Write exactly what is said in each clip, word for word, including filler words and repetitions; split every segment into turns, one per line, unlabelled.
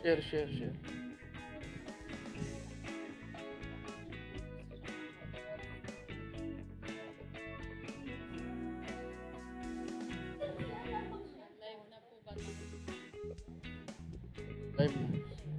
Share, share, share. Live na.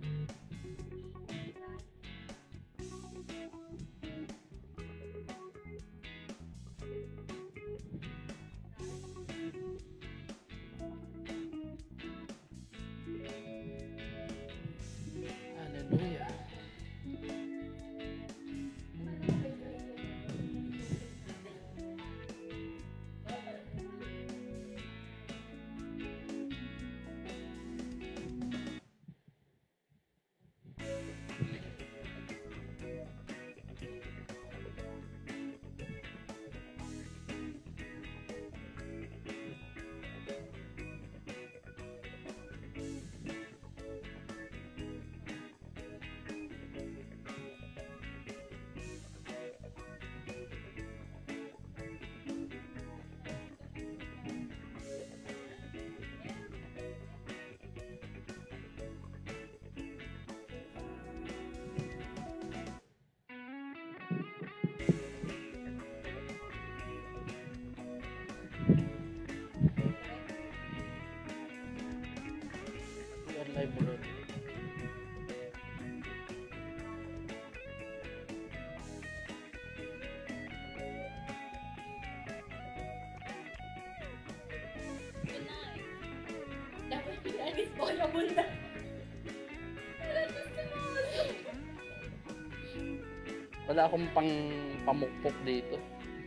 Hallelujah. Live mo rin.
Dapat pinanis mo na muna.
Wala akong pang pamukpok dito.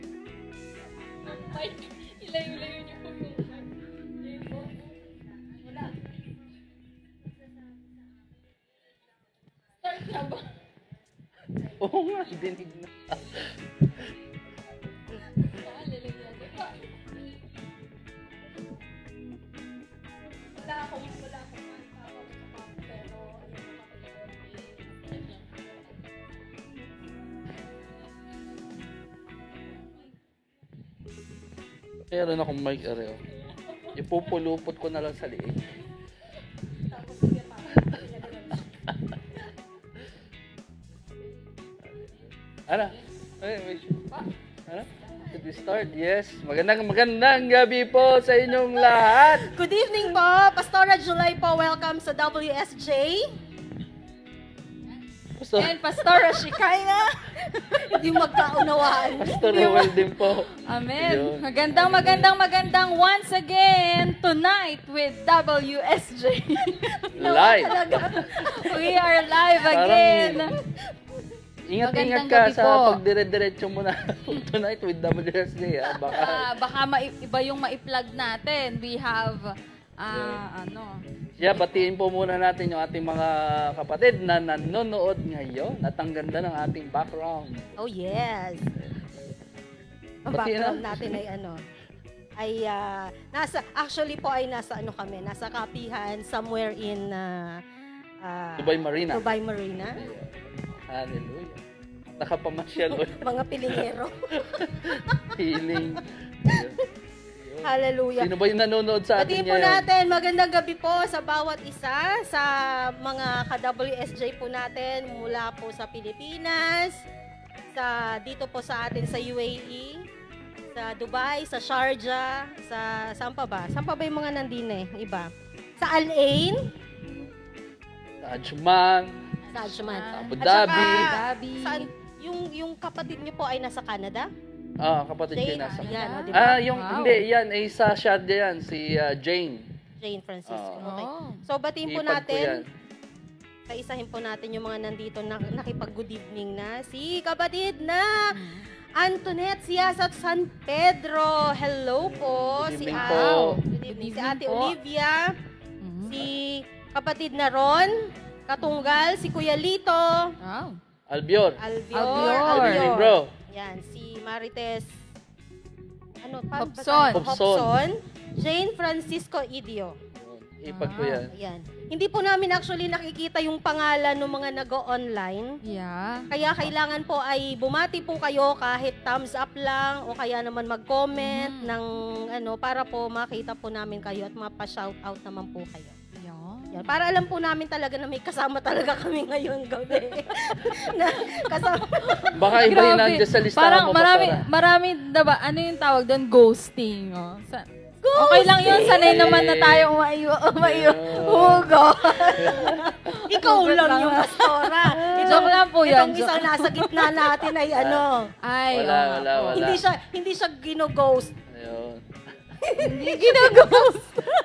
Mike, ilayo-layo niyo po yung mic. Wala. Start na ba?
Oo nga, dinig na.
Baka lalagyan niyo pa. Wala akong, wala akong manpower, pero ayun na kapag
Meron akong mic areo. Ipupulupot ko na lang sa liig.
tapos sige pa.
Ano? Ay, wait. Ano? Should we start? Yes. Magandang magandang gabi po sa inyong lahat.
Good evening po, Pastora July po. Welcome sa W S J.
Pastor,
And Pastora Shekainah. Hindi magkaunawaan.
Pastor Roel din po.
Amen.
Yun.
Magandang, magandang, magandang once again tonight with W S J.
Live.
We are live again.
Ingat-ingat
Magandang
ka
gabi
sa
po.
pagdire-diretso mo na tonight with W S J. Ha? Baka,
Ah, baka mai- iba yung ma-plug natin. We have, ah, ano,
yeah, batiin po muna natin yung ating mga kapatid na nanonood ngayon at ang ganda ng ating background.
Oh yes. Ang
Batiin
background
na.
natin ay ano, ay ah, nasa, actually po ay nasa ano kami, nasa kapihan somewhere in ah, ah,
Dubai Marina.
Dubai Marina.
Hallelujah. Nakapamasyal ulit.
Mga pilingero.
Healing.
Hallelujah.
Sino ba yung nanonood sa atin
Batiin po
ngayon?
natin, magandang gabi po sa bawat isa, sa mga ka-W S J po natin mula po sa Pilipinas, sa dito po sa atin sa U A E, sa Dubai, sa Sharjah, sa saan pa ba? Saan pa ba yung mga nandun eh? Iba. Sa Al Ain,
Sa Ajman.
sa Ajman.
Abu
At
Dhabi.
saka,
Dhabi.
saan, yung, yung kapatid niyo po ay nasa Canada?
Ah, kapatid ko
Jane,
nasa.
yan, o, diba?
Ah, yung
Wow.
hindi, yan ay sa Sharjah yan, si ah, Jane.
Jane Francisco.
Ah.
Okay.
Oh.
So, batiin po
Ipag ko
natin.
yan.
Kaisahin po natin yung mga nandito na nakipag-good evening na. Si kapatid na Antoinette siya sa San Pedro. Hello po.
Good
Si
evening
Al.
po.
Good evening. Si
Good
Ate
evening po.
Olivia.
Mhm.
Si kapatid na Ron. Katunggal. Si Kuya Lito.
Wow.
Albior.
Albior.
Albior.
Good evening, bro.
Yan. Si Marites. Ano? pa-
Hobson.
Hobson. Hobson. Jane Francisco Idio.
Ipag ko
Ah.
yan.
Yan. Hindi po namin actually nakikita yung pangalan ng mga nag-online.
Yeah.
Kaya kailangan po ay bumati po kayo kahit thumbs up lang o kaya naman mag-comment
Mhm.
ng ano para po makita po namin kayo at mapa-shout out naman po kayo.
Yeah.
Yan. Yan. Para alam po namin talaga na may kasama talaga kami ngayong gabi. na, kasama.
Baka iba yung nandiyan sa listahan
Parang
mo,
marami,
Pastora.
marami, diba, ano yung tawag doon? Ghosting. Oh. Sa, okay lang yun, sanay naman na tayo umayo, umayo, hugo.
Ikaw lang yung pastora.
Joke lang po yun.
Itong isang nasa gitna natin ay ano.
Ay,
Wala,
oo nga
wala,
po.
wala.
Hindi siya, hindi siya gino-ghost.
Ayun.
Hindi ginaghost.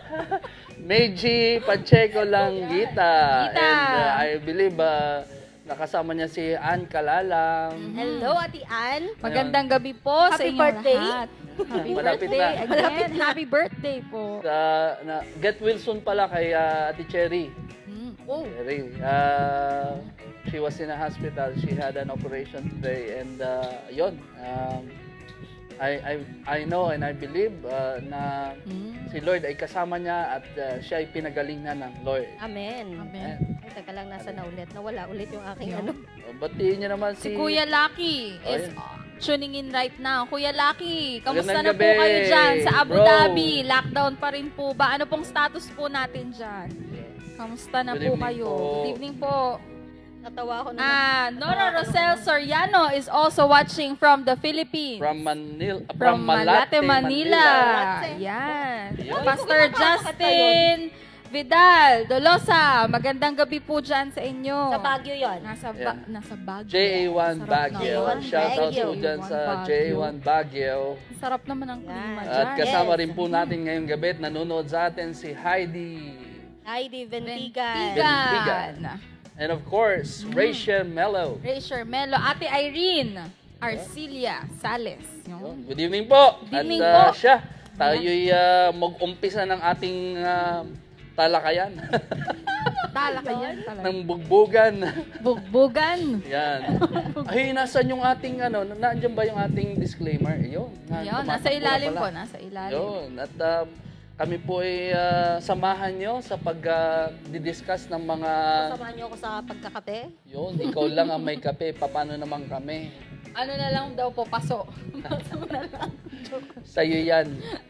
Meiji Pacheco lang Gita.
Gita.
And uh, I believe uh, nakasama niya si Ann Kalalang.
Hello, Ate Ann.
Magandang gabi po sa
Happy
inyong
birthday.
lahat. Happy
Malapit
birthday
na.
again.
Malapit na.
Happy birthday po.
Sa, na, get well soon pala kay uh, Ate Cherry.
Mm.
Oh.
Cherry. Uh, she was in a hospital. She had an operation today. And uh, yun. Um, I, I, I know and I believe uh, na
Mm.
si Lord ay kasama niya at uh, siya ay pinagaling na ng Lord.
Amen.
Amen.
Ay, teka lang, nasa na ulit. Nawala ulit yung aking
Yeah.
ano.
Uh, batiin niyo naman
Si
si...
Kuya Lucky
Oh,
is
yan.
uh, tuning in right now. Kuya Lucky, kamusta
Magandang
na po
gabi,
kayo dyan sa Abu
bro.
Dhabi? Lockdown pa rin po ba? Ano pong status po natin dyan? Kamusta na
Good
po
evening
kayo?
po.
Good evening po.
Natawa ako na.
Ah, Nora Rosel Soriano is also watching from the Philippines.
From Manila,
From Malate, Manila.
Malate.
Yan.
Yan.
Pastor Justin Vidal Dolosa, magandang gabi po dyan sa inyo.
Sa Baguio yon.
Nasa,
Yeah.
ba- nasa Baguio.
J A one
Sarap
Baguio.
naman.
Shout out
Baguio.
po dyan sa J A one Baguio.
Sarap naman ang klima
Yan.
dyan.
At kasama
Yes.
rin po natin ngayong gabi at nanonood sa atin si Heidi.
Heidi Ventigan.
Ventigan.
And of course, Rachel Mello.
Rachel Melo. Ate Irene Arcilia Sales.
Yun.
Yun.
Good evening po.
Good evening
at uh,
po.
siya, tayo'y uh, mag-umpisa ng ating uh, talakayan.
Talakayan talaga.
ng bugbugan.
Bugbugan.
Yan. Ay, nasan yung ating ano, na- nandiyan ba yung ating disclaimer? Yun. na-
Yun, nasa
tumatakbo na
ilalim
pala.
po. Nasa ilalim.
Yun. At uh, kami po ay uh, samahan nyo sa pag-didiscuss ng mga...
Samahan niyo ako sa pagkakape.
Yun, ikaw lang ang may kape. Paano naman kami?
Ano na lang daw po, paso. Paso na lang.
Sa'yo yan.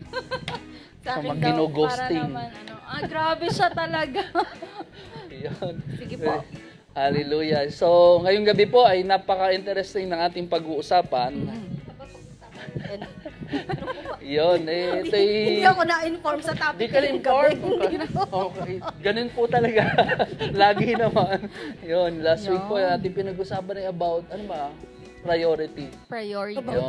Sa
Sa
akin
mga
daw,
gino-ghosting.
para naman, ano, ah, grabe siya talaga.
Yun.
Sige po.
Hallelujah. So, ngayong gabi po ay napaka-interesting ng ating pag-uusapan.
And,
Yun, eh, ito
hindi
ay...
ako na-inform sa topic.
Di ka
ngayong
na-inform.
gabi.
Okay. Ganun po talaga. Lagi naman. Yun, last week po
Yun.
natin pinag-usapan ay about, ano ba? Priority.
Priority.
Yun.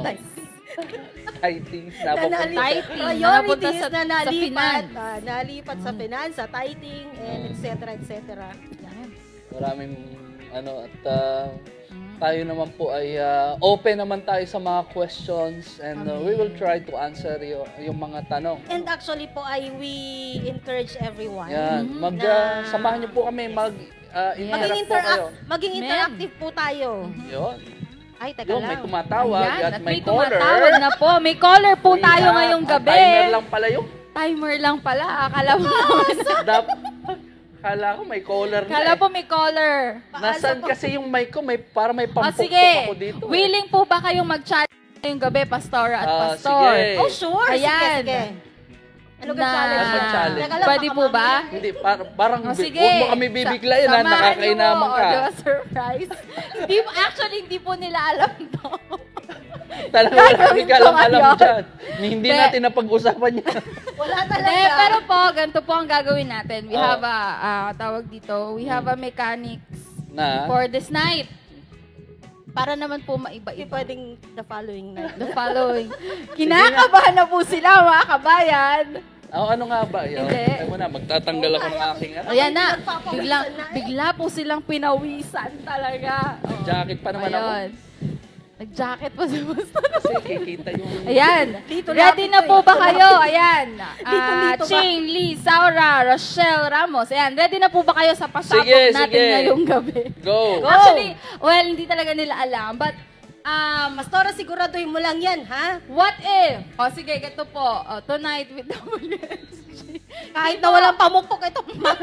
Tithing.
Na
Napapunta.
nali-
Tithing, napunta
Priorities
sa-
na
sa
nalipat.
finance.
ah, nalipat sa finance, sa tithing, and
Mm.
et cetera, et cetera.
Yan.
Maraming, ano, at uh,
Mm.
tayo naman po ay uh, open naman tayo sa mga questions and uh, we will try to answer yung, yung mga tanong.
And actually po ay we encourage everyone.
Yan. Mag,
Na-
uh, samahan niyo po kami mag uh,
Maging,
interact po kayo.
interact, maging
Amen.
interactive po tayo.
Yun.
Ay, teka
Yun,
lang.
may tumatawag
Ayan,
at may
tumatawag
caller.
na po. May caller po
We
tayo
have-
ngayong
ah,
gabi.
Timer lang pala yun.
Timer lang pala. Akala mo naman.
Dap, kala ko may caller na
Akala
eh.
po may caller.
Nasaan kasi yung mic ko? May, para may
O
pampukpok
sige,
ako dito. eh.
willing po ba kayong mag-chat ngayong gabi, Pastora at
Ah,
Pastor?
sige.
Oh, sure.
Ayan.
Sige, sige. Ano ka
Na-
challenge?
Ano ba challenge?
Teka lang,
Pwede
baka
po ba?
mamaya-
Hindi, par- parang
O
bi-
sige.
huwag mo kami bibiglayin
Sa-
ha,
samahan
nakakainaman
niyo po.
ka.
O, di ba, surprise? Hindi, actually, hindi po nila alam to.
Talaga wala kami
Gagawin ko
kalam-alam
ngayon.
dyan. Hindi
Hindi.
natin napag-usapan yan.
Wala
Hindi,
talaga.
pero po, ganito po ang gagawin natin. We
Oh.
have a, ah, tawag dito, we have a mechanics
Na?
for this night. Para naman po
Hindi
maiba-iba.
pwedeng the following night.
The following. Kinakabahan na po sila, mga kabayan.
Oh, ano nga ba? Yo,
Hindi.
Ay mo na, magtatanggal ako ng aking ano.
Ayan na,
Nagpapawisan
bigla,
na eh.
bigla po silang pinawisan talaga. Oh.
Jacket pa naman ako.
Ayun. Nag-jacket pa si Pastor.
Kasi kikita yung...
Ayan.
Dito
Ready
lapit
na
ko
po
eh.
ba kayo? Ayan.
Dito,
Ah,
dito ba?
Ching, Lee, Saura, Rochelle, Ramos. Ayan. Ready na po ba kayo sa pasabog
Sige,
natin
sige.
ngayong gabi?
Go!
Go!
Actually, well, hindi talaga nila alam. But, um,
Pastora, siguraduhin mo lang yan, ha?
what if? O sige, ganito po. O, tonight with W S J.
Kahit na walang pamupok ito.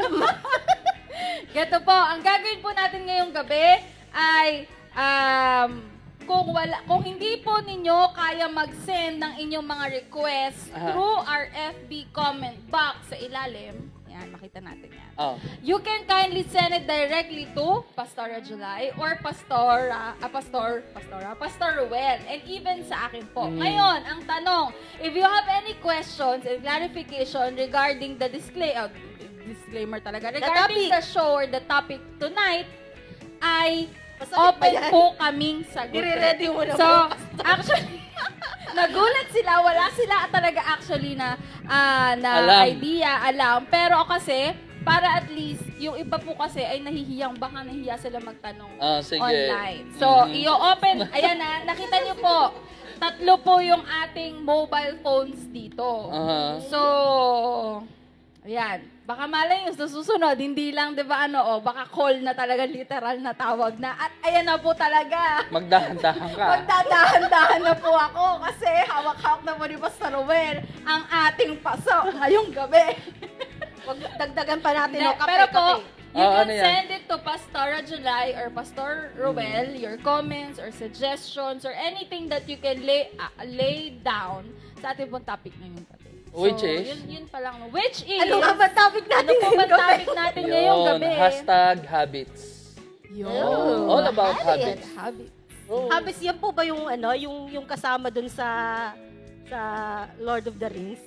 Ganito po. Ang gagawin po natin ngayong gabi ay um, kung wala kung hindi po ninyo kaya mag-send ng inyong mga requests
Aha.
through our F B comment box sa ilalim. Yan, makita natin yan.
Oh.
You can kindly send it directly to Pastora July or Pastora, ah, Pastor, Pastora, Pastor Roel, and even sa akin po.
Mm.
Ngayon, ang tanong, if you have any questions and clarification regarding the disclaimer, disclaimer talaga, regarding the, the show or the topic tonight, ay open po kaming sagutin.
Nire-ready mo na
So,
po.
actually, nagulat sila. Wala sila talaga actually na, ah, na
Alam.
idea, alam. Pero kasi, para at least, yung iba po kasi ay nahihiyang, baka nahihiya sila magtanong
Ah, sige.
online. So,
Mhm.
i-open, ayan na, nakita niyo po, tatlo po yung ating mobile phones dito.
Aha.
So, ayan. Baka malay yung sa susunod, hindi lang, di ba, ano, oh, baka call na talaga, literal na tawag na. At ayan na po talaga.
Magdahan-dahan ka.
Magdadahan-dahan na po ako kasi hawak-hawak na po ni Pastor Roel ang ating pasok ngayong gabi.
Wag dagdagan pa natin
Hindi,
ng kape,
pero po,
kape.
you
Ah,
can
ano yan?
send it to Pastora July or Pastor Roel, your comments or suggestions or anything that you can lay uh, lay down sa ating pong topic ngayong gabi.
Which
so,
is?
Yun, yun pa lang. Which is?
Ano nga ba topic
Ano
natin
po ba
ngayong gabi?
topic natin ngayong
Yun,
gabi?
hashtag habits.
Yun.
Oh, all about
habits.
habits.
Habits.
Oh.
Habits, yan po ba yung ano, yung yung kasama dun sa sa Lord of the Rings?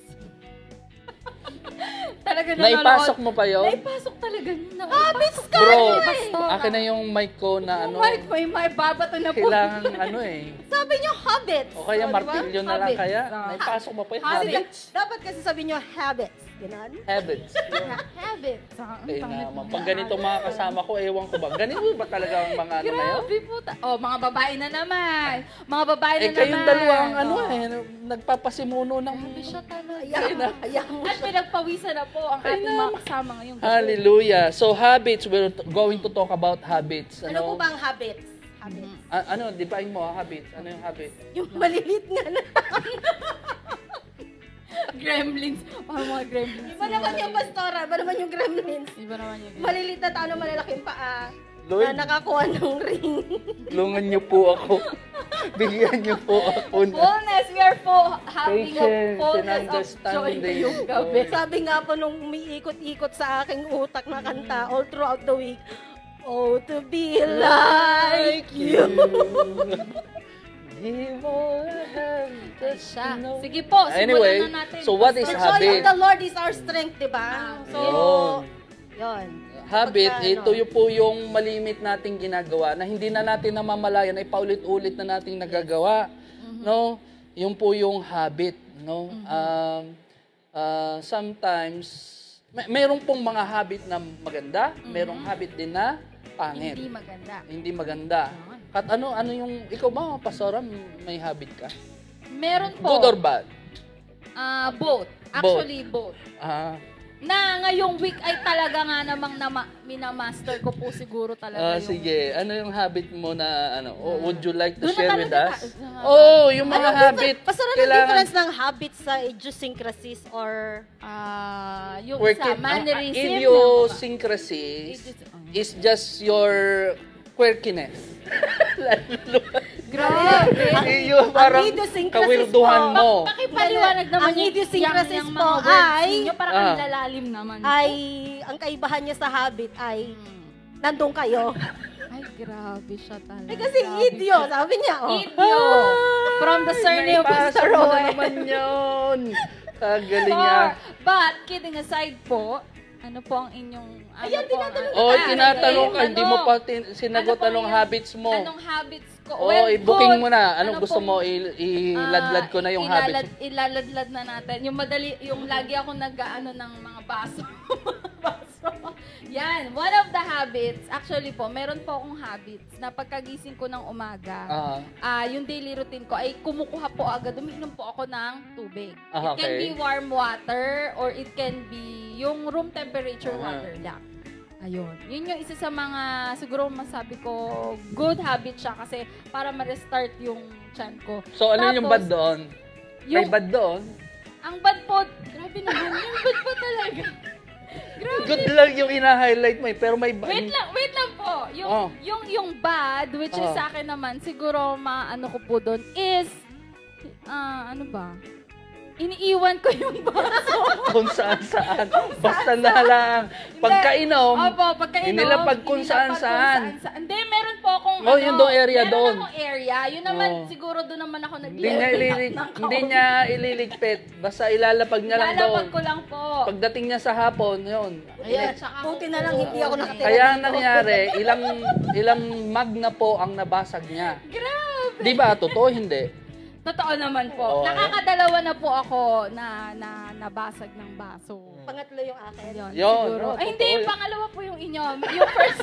Talaga
Naipasok mo pa yun?
Naipasok talaga yun.
Habits ka!
Bro,
ni Pastora.
akin na yung mic ko na ano,
Oh, Mike, may may babato na po.
kailangan ano eh.
Sabi nyo, habits.
O kaya
So, di ba?
martilyo na lang
Habits.
kaya.
Ah.
Naipasok mo pa yung
Habits.
habits.
Dapat kasi sabi nyo, habits. Ganon?
Habits.
Habits. Ah, ang
Kaya
pangit
naman.
naman.
Pag ganito mga kasama ko, ewan ko ba? Ganito ba talaga ang mga ano na yun?
Grabe po. ta- Oh, mga babae na naman. Mga babae na
Eh,
naman.
kayong dalawa ang ano
Oh.
eh, nagpapasimuno ng...
Grabe siya talaga.
Ayaw mo, ayaw mo
At
siya.
pinagpawisan na po ang ating mga kasama ngayong gabi.
Hallelujah. So habits, we're t- going to talk about habits.
Ano po
Ano?
ba ang habits? Habits.
A- ano, define mo ha, habits. Ano yung habit?
Yung malilit nga na.
Gremlins. Parang mga gremlins.
Iba naman yung pastora, iba naman yung gremlins.
Iba naman yung gremlins.
Malilit na tao, malalaking paa.
Lord.
Na nakakuha ng ring.
Tulungan niyo po ako. Bigyan niyo po ako na
Fullness, we are full, having a
patience and
fullness of joy
understanding.
ngayong gabi.
Sabi nga po nung umiikot-ikot sa aking utak na kanta all throughout the week, oh, to be like you.
Give all I have, just
Siya.
to know.
Sige po, simulan
Anyway,
na natin.
so what is
The
Pastor.
joy
habit?
of the Lord is our strength, di ba?
Ah,
So,
Yun.
yun.
Habit,
Pagka,
ito
ano,
yung po yung malimit nating ginagawa na hindi na natin namamalayan ay paulit-ulit na nating nagagawa. No? Yung po yung habit, no? Um, uh, sometimes may mayroon pong mga habit na maganda, mayroong habit din na pangit.
Hindi maganda.
Hindi maganda. At ano ano yung ikaw ba, Pastora, may habit ka?
Meron po.
Good or bad?
Ah, both. Actually, both.
Ah,
Na ngayong week ay talaga nga namang nama, minamaster ko po siguro
ah,
talaga yung...
sige. Ano yung habit mo na ano? o would you like to
Doon na
share
talaga
with us?
ta-
Oh, yung mga
Anong
habit.
difference- Pastor, anong
kailangan-
difference ng habits sa idiosyncrasies or
Ah, yung
Work
isa,
it-
mannerism.
ang
ng-
idiosyncrasies
Idiocy-
is just your quirkiness. Lalo.
Grabe.
Yung parang
ang idiosyncrasies
kawilduhan
po,
mo.
Pakipaliwanag naman
Ang
yung,
idiosyncrasies
yung, yung
po
mga words
ay-
ninyo. Parang
Ah.
ang lalalim naman.
ay, ang kaibahan niya sa habit ay nandun kayo.
Ay, grabe siya talaga.
Eh, kasi
Grabe.
idio, sabi niya, oh.
Idio. From the surname of
Naipasok
Pastor
mo na
Roel.
naman yun. Kagaling niya.
Or, but, kidding aside po, ano po ang inyong... Ano
Ayan,
po,
tinatanong
ano-
Oh,
Ah,
tinatanong ka,
ano?
hindi mo pa tin- sinagot
Ano po
anong
yung-
habits mo.
Anong habits ko?
Oh,
Well,
i-booking
good.
mo na. Anong
Ano
gusto
pong-
mo? I- iladlad ko na yung
Ah,
habits
ilalad, Ilaladlad na natin. Yung madali, yung lagi ako nag-ano ng mga baso. baso. Yan, one of the habits, actually po, meron po akong habits na pagkagising ko ng umaga,
Ah.
ah yung daily routine ko ay kumukuha po agad, umiinom po ako ng tubig.
Ah,
It can
okay.
be warm water or it can be yung room temperature
Ah.
water lang. Ayun. Yun yung isa sa mga, siguro masabi ko, good habit siya kasi para ma-restart yung chan ko.
So, ano yung
Tapos,
bad doon? May
yung-
bad doon?
Ang bad po, grabe naman, yung bad po talaga. Grabe.
Good lang yung ina-highlight mo eh, pero may bad.
Wait lang, wait lang po. Yung,
Oh.
yung, yung bad, which is
Oh.
sa akin naman, siguro maano ko po doon is, ah, ano ba? iniiwan ko yung baso.
Kung saan-saan. Basta na lang. Pagkainom,
Opo, pagkainom.
inilapag kung
inilapag
saan-saan.
saan-saan. Hindi, meron po akong
Oh, yung doon area
meron
doon.
akong area. Yun naman,
Oh.
siguro doon naman ako
Hindi niya,
nag-level
ililig,
up ng
hindi
kaunti.
niya ililigpit. Basta ilalapag niya lang doon.
Lalapag ko lang po.
Pagdating niya sa hapon, yun.
Ayan, tsaka
Buti na lang hindi ako nakatira
Kaya
dito.
nangyari, ilang ilang mag na po ang nabasag niya.
Grabe.
Di ba? Totoo, hindi.
Totoo naman
Oo,
po. Nakakadalawa na po ako na, na nabasag ng baso.
Pangatlo yung akin.
Ayun,
Yun,
siguro.
no,
Ay,
totoo
hindi.
yun.
Yung pangalawa po yung inyo. Yung first.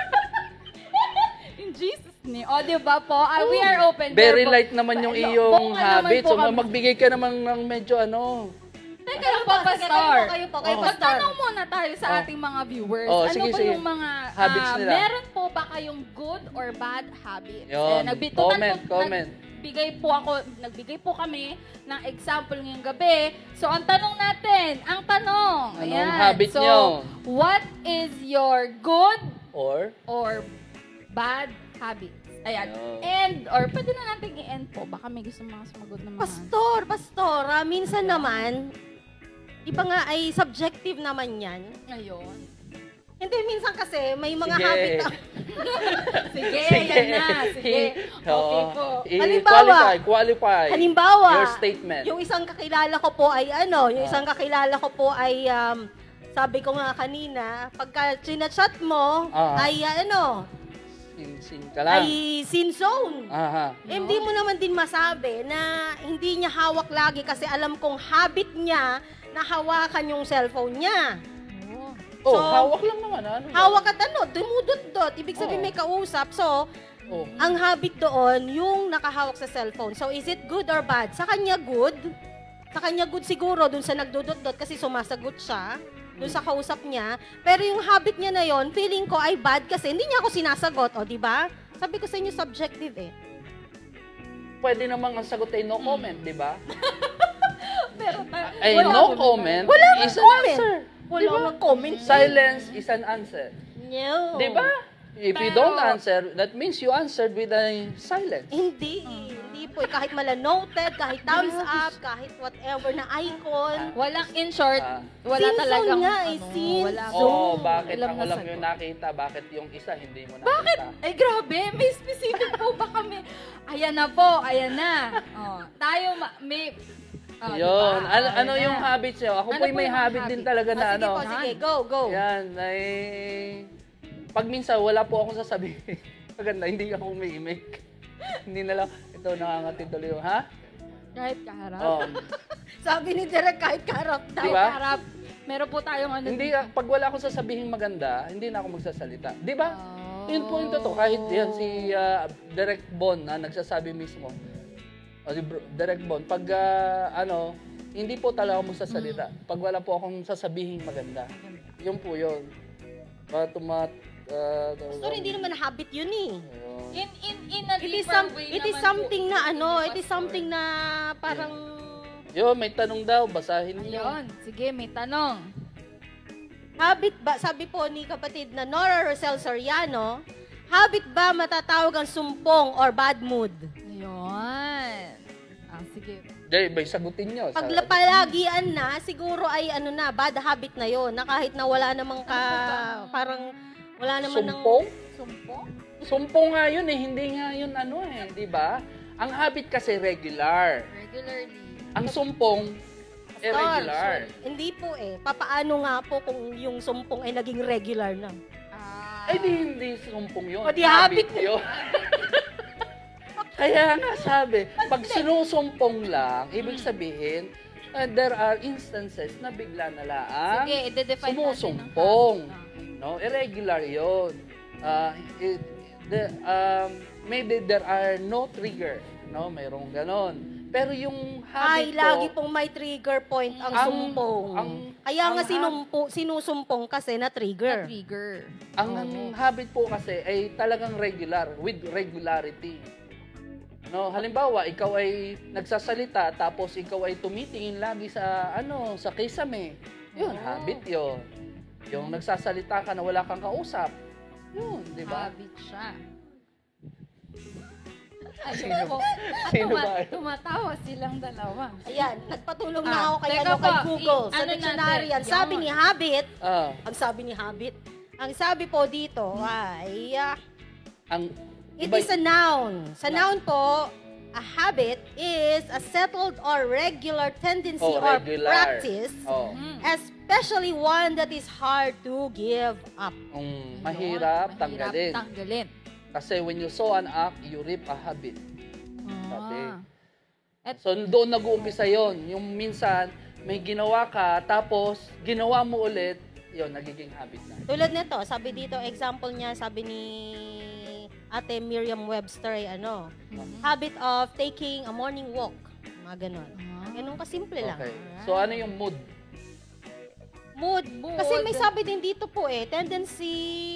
In Jesus name. O, di ba po? Ah, we are open.
Very
We're
light naman yung
Ano,
iyong
bunga naman
habit.
po
So,
kami.
magbigay ka naman ng medyo ano.
Teka lang po,
Sige,
Pastor.
kayo po, kayo po, kayo,
Oh.
Pastor.
Magtanong muna tayo sa
Oh.
ating mga viewers.
Oh,
ano
sige,
po
sige.
yung mga
Habits
ah,
nila.
meron po ba kayong good or bad habits?
Yun.
Eh, nagbitutan
Comment,
po,
comment.
Nagbigay po ako, nagbigay po kami ng example ngayong gabi. So, ang tanong natin, ang tanong.
Anong
ayan.
habit
so,
nyo?
what is your good
Or,
or bad habits? Ayan.
Yun.
End, or pwede na natin i-end po. Baka may gusto mga sumagot naman.
Pastor, pastora, minsan naman, iba nga ay subjective naman yan.
Ayun.
Hindi, minsan kasi may mga
Sige.
habit na,
Sige, yan na. Sige. Okay
Oo.
po.
Halimbawa,
I-qualify, qualify.
halimbawa,
Your statement.
yung isang kakilala ko po ay ano, yung
Ah.
isang kakilala ko po ay, um, sabi ko nga kanina, pagka chinachat mo,
Ah.
ay uh, ano,
Sin-sin ka lang.
ay sin zone.
Aha.
Eh, hindi mo naman din masabi na hindi niya hawak lagi kasi alam kong habit niya na hawakan yung cellphone niya.
Oh,
So,
hawak lang naman. Ano yan?
Hawak at ano, dumudot-dot. Ibig sabihin
Oo.
may kausap. So,
Oh.
ang habit doon, yung nakahawak sa cellphone. So, is it good or bad? Sa kanya good. Sa kanya good siguro, dun sa nagdudot-dot kasi sumasagot siya. Dun sa kausap niya. Pero yung habit niya na yon, feeling ko ay bad kasi hindi niya ako sinasagot. O, di ba? Sabi ko sa inyo, subjective eh.
Pwede namang ang sagot ay no comment, di ba?
Pero, ta-
Ay,
wala
no
po-
comment
Wala
is an
comment.
answer.
Wala
Di ba?
akong comment.
Silence is an answer.
No.
Di ba? If you
Pero-
don't answer, that means you answered with a silence.
Hindi. Hindi po. eh. Kahit mala-noted, kahit thumbs up, kahit whatever na icon.
Walang, in short,
Ah.
wala
Sin zone
talagang,
nga eh,
ano,
sin
wala
Oo,
zone.
oh, bakit
Alam
ako
na
lang
sagot.
yung nakita? Bakit yung isa hindi mo nakita?
Bakit? Ay, grabe. May specific po ba kami? Ayan na po. Ayan na. Oh, tayo, ma- may... Oh,
Yun.
diba?
Ano,
Oh,
ano
ayan
yung
na.
habits nyo? Ako
Ano
po'y
po
may
yung
habit
habit?
din talaga
O,
na
sige
ano.
po, sige. Go, go.
Yan, ay... Pag minsan wala po akong sasabihin. Maganda, hindi ako umimik. Hindi na lang, ito nangangatid tuloy yung, ha?
Kahit kaharap.
Oh.
Sabi ni Derek, kahit karap daw.
Di
Kahit
ba?
kaharap. Meron po tayong ano.
Hindi, ah, pag wala akong sasabihin maganda, hindi na ako magsasalita. Di ba?
Oh.
Yun po yung totoo. Kahit yan si ah, Direct Bon na nagsasabi mismo. O si Bro- Direct Bon, pag ah, ano, hindi po talaga ako magsasalita. Pag wala po akong sasabihin maganda. Yun po yun. Uh, tumat... Uh,
Pastor, hindi naman habit yun eh.
In, in, in a
It is,
deeper
some,
way
it is
naman
something
po.
na ano, it is
Pastor.
something na parang...
Yun, may tanong daw. Basahin niyo.
Ayun. Sige, may tanong.
Habit ba, sabi po ni kapatid na Nora Rosel Soriano, habit ba matatawag ang sumpong or bad mood?
Ayun. Ah, sige.
Dahil, may sagutin nyo.
Pag
Sa-
palagian na, siguro ay ano na, bad habit na yon na kahit na wala namang ka, parang wala naman ng...
Sumpong?
Sumpong?
Sumpong nga yun eh. Hindi nga yun ano eh. Di ba? Ang habit kasi regular.
Regularly.
Ang sumpong, irregular.
Hindi po eh. Papaano nga po kung yung sumpong ay naging regular na?
Ah.
Ay, di hindi sumpong yun.
O, di habit
yun. Kaya nga sabi, pag sinusumpong lang, ibig sabihin, uh, there are instances na bigla na laang
Sige, i-define natin ang
sumusumpong.
habit.
No, irregular yun. Uh, it, the, um, maybe there are no trigger. No, mayroong ganon. Pero yung
Ay,
habit
lagi
po,
pong may trigger point ang,
Ang-
sumpong.
ang-
Kaya nga
ang-
sinumpo, sinusumpong kasi na trigger.
Trigger.
ang habit po kasi ay talagang regular, with regularity. No, halimbawa, ikaw ay nagsasalita tapos ikaw ay tumitingin lagi sa ano, sa kisame. Yun,
Oh.
habit 'yon. Yung nagsasalita ka na wala kang kausap. Yun, di ba?
Habit siya. Ayun po. At
Sino
tuma-
ba?
tumatawa silang dalawa.
Ayan, nagpatulong na
Ah,
ako kay,
teka
ano, kay
po,
Google.
i-
Sa
ano
dictionary
natin?
yan. Sabi
Yun.
ni Habit,
Ah,
ang sabi ni Habit, ang sabi po dito ay, ah,
ang
it
iba-
is a noun. Sa noun po, a habit is a settled or regular tendency
Oh,
or
regular.
practice,
Oh,
Mm.
especially one that is hard to give up.
um,
Ayun,
mahirap tanggalin.
tanggalin.
Kasi when you sow an act, you reap a habit. Sabi.
Ah. Et-
So doon nag-uumpisa yon. Yung minsan, may ginawa ka, tapos ginawa mo ulit, yon nagiging habit na.
Tulad nito, sabi dito, example niya, sabi ni Ate Miriam Webster ay ano,
Mhm.
habit of taking a morning walk. Mga ganon.
Ah.
Ganun kasimple lang.
Okay. So ano yung mood?
Mood.
Mood.
Kasi may sabi din dito po eh, tendency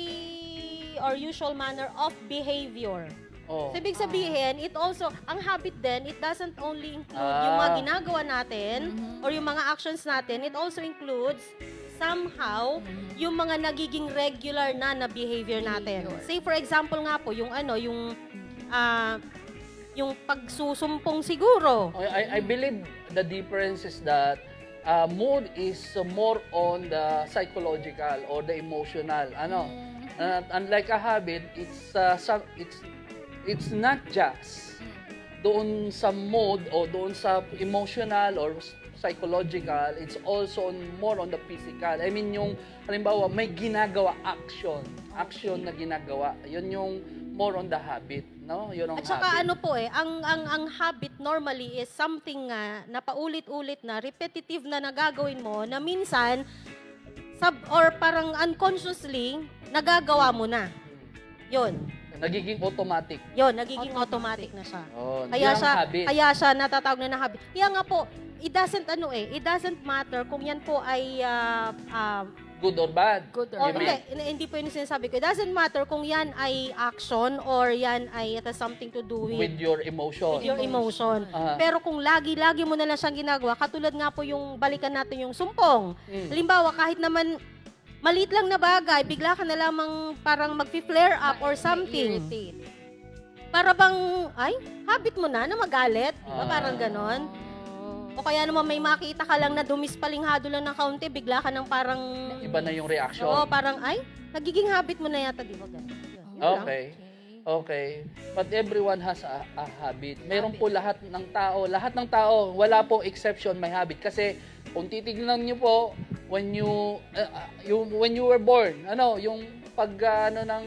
or usual manner of behavior.
Oh.
So, ibig sabihin, it also, ang habit din, it doesn't only include
Ah.
yung mga ginagawa natin
Mhm.
or yung mga actions natin, it also includes somehow
Mhm.
yung mga nagiging regular na na behavior natin.
Behavior.
Say for example nga po, yung ano, yung ah, yung pagsusumpong siguro.
I, I believe the difference is that uh, mood is more on the psychological or the emotional. Ano? Uh, unlike a habit, it's uh, some, it's it's not just doon sa mood o doon sa emotional or psychological, it's also on, more on the physical. I mean, yung, halimbawa, may ginagawa, action. Action na ginagawa. Yun yung more on the habit, no? Yun ang
At saka
habit.
ano po eh, ang, ang, ang habit normally is something nga na paulit-ulit na, repetitive na nagagawin mo na minsan, sub, or parang unconsciously, nagagawa mo na. Yun.
Nagiging automatic.
Yun, nagiging automatic, na siya.
Oh,
Kaya
yun ang
siya,
habit.
kaya siya natatawag na na habit. Kaya nga po, it doesn't ano eh, it doesn't matter kung yan po ay ah, ah,
Good or bad.
Good or
o,
You
hindi,
mean?
hindi, hindi po yun yung sinasabi ko. It doesn't matter kung yan ay action or yan ay it has something to do with,
With your emotion.
with your emotion.
Ah.
Pero kung lagi-lagi mo na lang siyang ginagawa, katulad nga po yung balikan natin yung sumpong.
Mm.
Halimbawa, kahit naman maliit lang na bagay, bigla ka na lamang parang mag-flare up or something.
Irritate.
Para bang, ay, habit mo na na magalit. Di ba?
Ah.
Parang ganon.
Oh.
O kaya naman may makita ka lang na dumispalingado lang ng kaunti, bigla ka ng parang...
Iba na yung reaction.
Oo, parang, ay, nagiging habit mo na yata, di ba? Ganun. Yun, yun lang.
Okay. Okay. But everyone has a, a habit. Meron po lahat ng tao. Lahat ng tao, wala pong exception may habit. Kasi kung titignan niyo po, when you, uh, uh, you when you were born, ano, yung pag uh, ano ng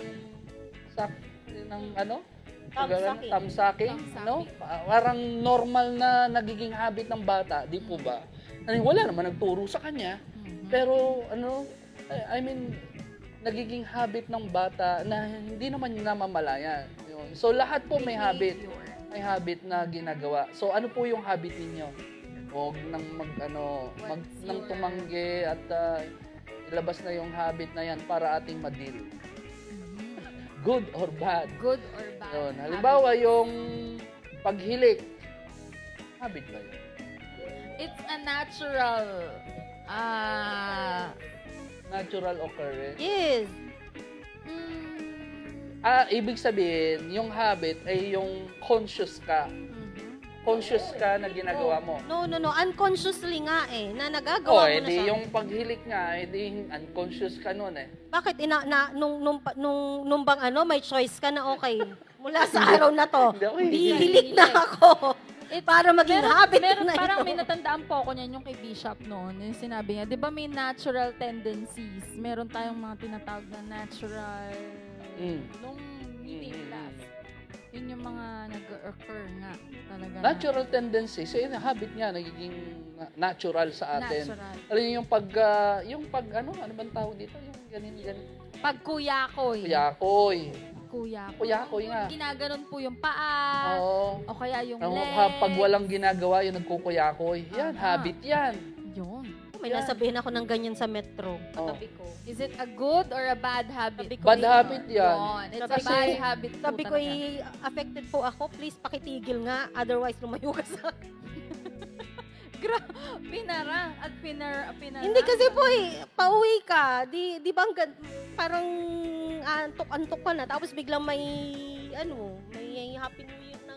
sak ng ano? Pag, ano,
Tamsaking.
Tamsaking, no? Pa- Parang normal na nagiging habit ng bata, di po ba? Ano, wala naman nagturo sa kanya. Pero ano, I I mean, nagiging habit ng bata na hindi naman namamalayan. Yun. So lahat po may habit. May habit na ginagawa. So ano po yung habit ninyo? Huwag nang mag ano, mag nang tumanggi at uh, ilabas na yung habit na yan para ating madil. Good or bad.
Good or bad.
Yun. Halimbawa yung paghilik. Habit ba yun?
It's a natural ah
Natural occurrence.
Yes.
mm,
Ah, ibig sabihin, yung habit ay yung conscious ka.
mhm.
Conscious ka na ginagawa mo.
No, no, no. Unconsciously nga eh, na
O,
nagagawa mo na
edi
siya.
yung paghilik nga, edi unconscious ka nun eh.
Bakit? Ina, na, nung, nung, nung, nung bang ano, may choice ka na, okay, mula sa araw na to,
Hindi ako hihilik.
hihilik na ako.
It-
Para maging
meron,
habit
meron,
na
parang
ito.
may natandaan po ako niyan yung kay Bishop noon. Yung sinabi niya, di ba may natural tendencies? Meron tayong mga tinatawag na natural
Mm.
nung meeting
Mm.
class. Yun yung mga nag-occur nga talaga.
Natural tendency, so yun, habit niya, nagiging na- natural sa atin.
Natural.
Alam niyo yung pag, ah, yung pag, ano, ano bang tawag dito? Yung ganin, ganin.
Pagkuyakoy.
Kuyakoy.
Kuyakoy.
Kuyakoy nga.
Ginaganon po yung paa.
Oo.
O kaya yung
Ang-
legs.
ha- pag walang ginagawa, yung nagkukuyakoy. Yan,
Tama.
habit yan.
Yun.
May nasabihin ako ng ganyan sa metro.
Oh.
Katabi ko.
Is it a good or a bad habit?
Sabi ko,
Bad
eh,
habit yan.
Yun. It's
Sabi
a
ko,
bad
eh,
habit po
Sabi ko,
talaga.
eh, affected po ako. Please, pakitigil nga. Otherwise, lumayo ka sa akin.
Gra- pinarang at pinar, pinarang.
Hindi kasi po eh, pauwi ka. Di, di ba ang gan- parang antok-antok ka na. Tapos biglang may, ano, may Happy New Year na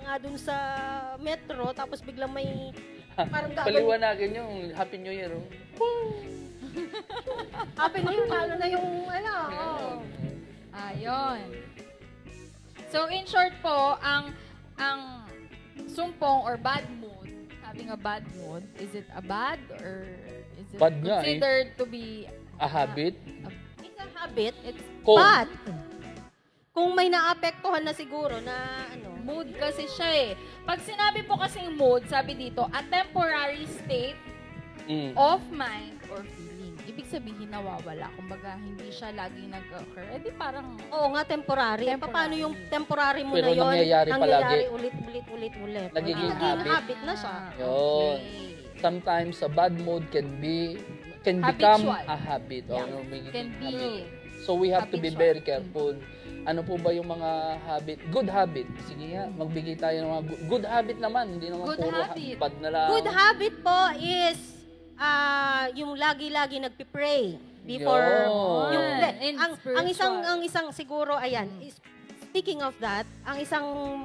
nga dun sa metro, tapos biglang may parang gagawin.
Paliwanagin yung Happy New Year. Oh.
Happy na yung lalo na yung ano. Oh.
Ayun. So, in short po, ang ang sumpong or bad mood, having a bad mood, is it a bad or is it
Bad nga, eh.
considered to be
A habit?
a-
It's a habit.
it's
Cold.
But, kung may naapektuhan na siguro na ano,
mood kasi siya eh. Pag sinabi po kasing mood, sabi dito, a temporary state
Mm.
of mind or feeling. Ibig sabihin nawawala. Kumbaga, hindi siya laging nag-occur. Eh di parang,
oo nga, temporary.
Temporary.
Paano yung temporary mo
Pero
na yun?
nangyayari palagi.
ulit, ulit, ulit, ulit.
Nagiging
Nagiging
habit.
habit na siya.
Yun.
Okay.
Sometimes a bad mood can be can
Habitual.
become a habit.
Yeah.
Or no, magiging
Can be
habit. So we have to be
habitual.
very careful. Ano po ba yung mga habit? Good habit. Sige nga, magbigay tayo ng mga good, good habit naman. Hindi naman
Good
puro
habit.
ha- bad na lang.
Good habit po is ah yung lagi-lagi nagpi-pray before
Yun.
yung
Yan,
ang,
in
ang isang
spiritual.
ang isang siguro ayan is, speaking of that, ang isang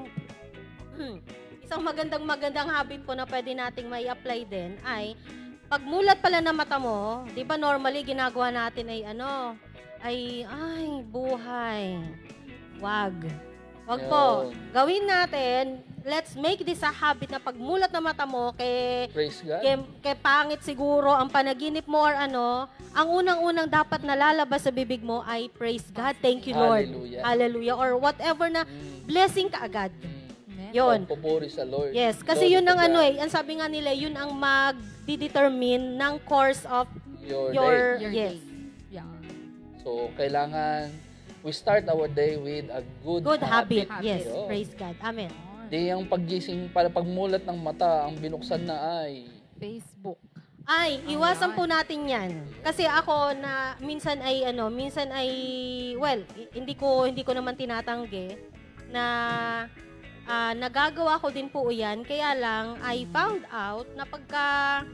isang magandang magandang habit po na pwede nating may apply din ay pagmulat pala ng mata mo, 'di ba normally ginagawa natin ay ano ay ay buhay. Wag. Wag po.
Yun.
Gawin natin, let's make this a habit na pagmulat ng mata mo kay
Praise God.
kay, kay pangit siguro ang panaginip mo or ano, ang unang-unang dapat nalalabas sa bibig mo ay praise God, thank you Lord.
Hallelujah.
Hallelujah. Or whatever na
Mm.
blessing ka agad.
Mm.
Yun.
Pagpupuri sa Lord.
Yes, kasi
Glory
yun
to
ang
God.
ano eh, ang sabi nga nila, yun ang mag-determine ng course of
Your,
your,
day.
Your
yes,
day. Yeah.
So, kailangan we start our day with a good,
good habit.
habit.
Yes,
Yun.
praise God. Amen.
Di ang paggising, para pagmulat ng mata, ang binuksan na ay
Facebook.
Ay, iwasan po natin 'yan. Kasi ako na minsan ay ano, minsan ay well, i- hindi ko hindi ko naman tinatanggi na ah, nagagawa ko din po 'yan. Kaya lang I found out na pagka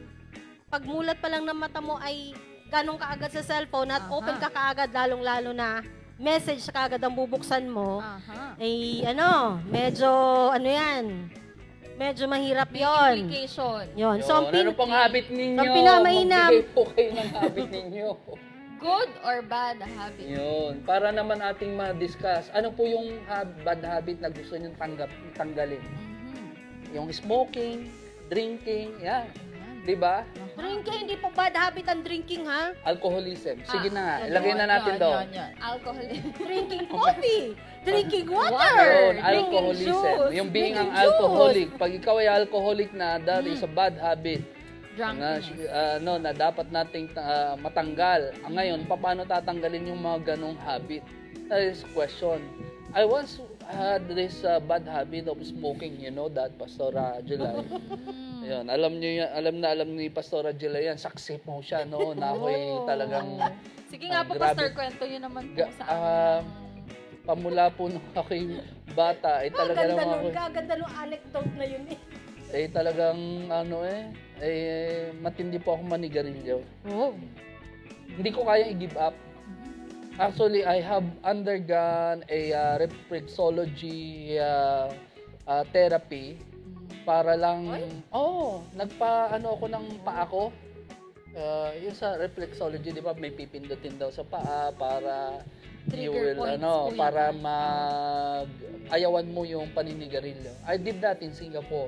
pagmulat pa lang ng mata mo ay ganong kaagad sa cellphone at
Aha.
open ka kaagad lalong-lalo na message kaagad ang bubuksan mo.
Aha.
Ay ano, medyo ano 'yan. Medyo mahirap
May
'yon.
implication.
Yon. So, ang
Yun,
pin-
ano pong habit ninyo?
ang pinamainam.
Magbigay po kayo ng habit ninyo.
Good or bad habit?
Yun. Para naman ating ma-discuss, ano po yung hab- bad habit na gusto nyo tanggap, tanggalin?
Mhm.
Yung smoking, drinking, yan.
Ayan.
Di ba?
Drinking, hindi po bad habit ang drinking, ha?
Alcoholism. Sige
Ah,
na nga,
yun,
ilagay na
yun,
natin
yun,
doon.
yun, yun. Alcoholism.
Drinking coffee, drinking water,
Yun,
drinking
alcoholism.
juice,
Yung being ang
drinking juice.
alcoholic. Pag ikaw ay alcoholic na, that is a bad habit. Na,
Drunkenness.
uh, no, na dapat nating uh, matanggal. Ang ngayon, paano tatanggalin yung mga ganong habit? That is a question. I once had this uh, bad habit of smoking, you know that, Pastora July. Ayun, alam niyo yan, alam na alam ni Pastora July yan, saksi po siya noon na ako'y talagang
Sige nga
Ah,
po,
grabe.
Pastor, kwento nyo naman po
Ga-
sa
ah,
amin.
pamula po nung ako'y bata, ay talaga
Gaganda
naman
nun,
ako,
gaganda nung anecdote na yun eh.
ay talagang ano eh, eh, matindi po ako manigarilyo.
Oh.
Hindi ko kaya i-give up. Actually, I have undergone a uh, reflexology uh, uh, therapy para lang, oh, nagpa ano ako ng paa ko. Uh, yung sa reflexology, di ba, may pipindutin daw sa paa para you
Trigger
will,
points
ano,
po yan.
para mag ayawan mo yung paninigarilyo. I did that in Singapore.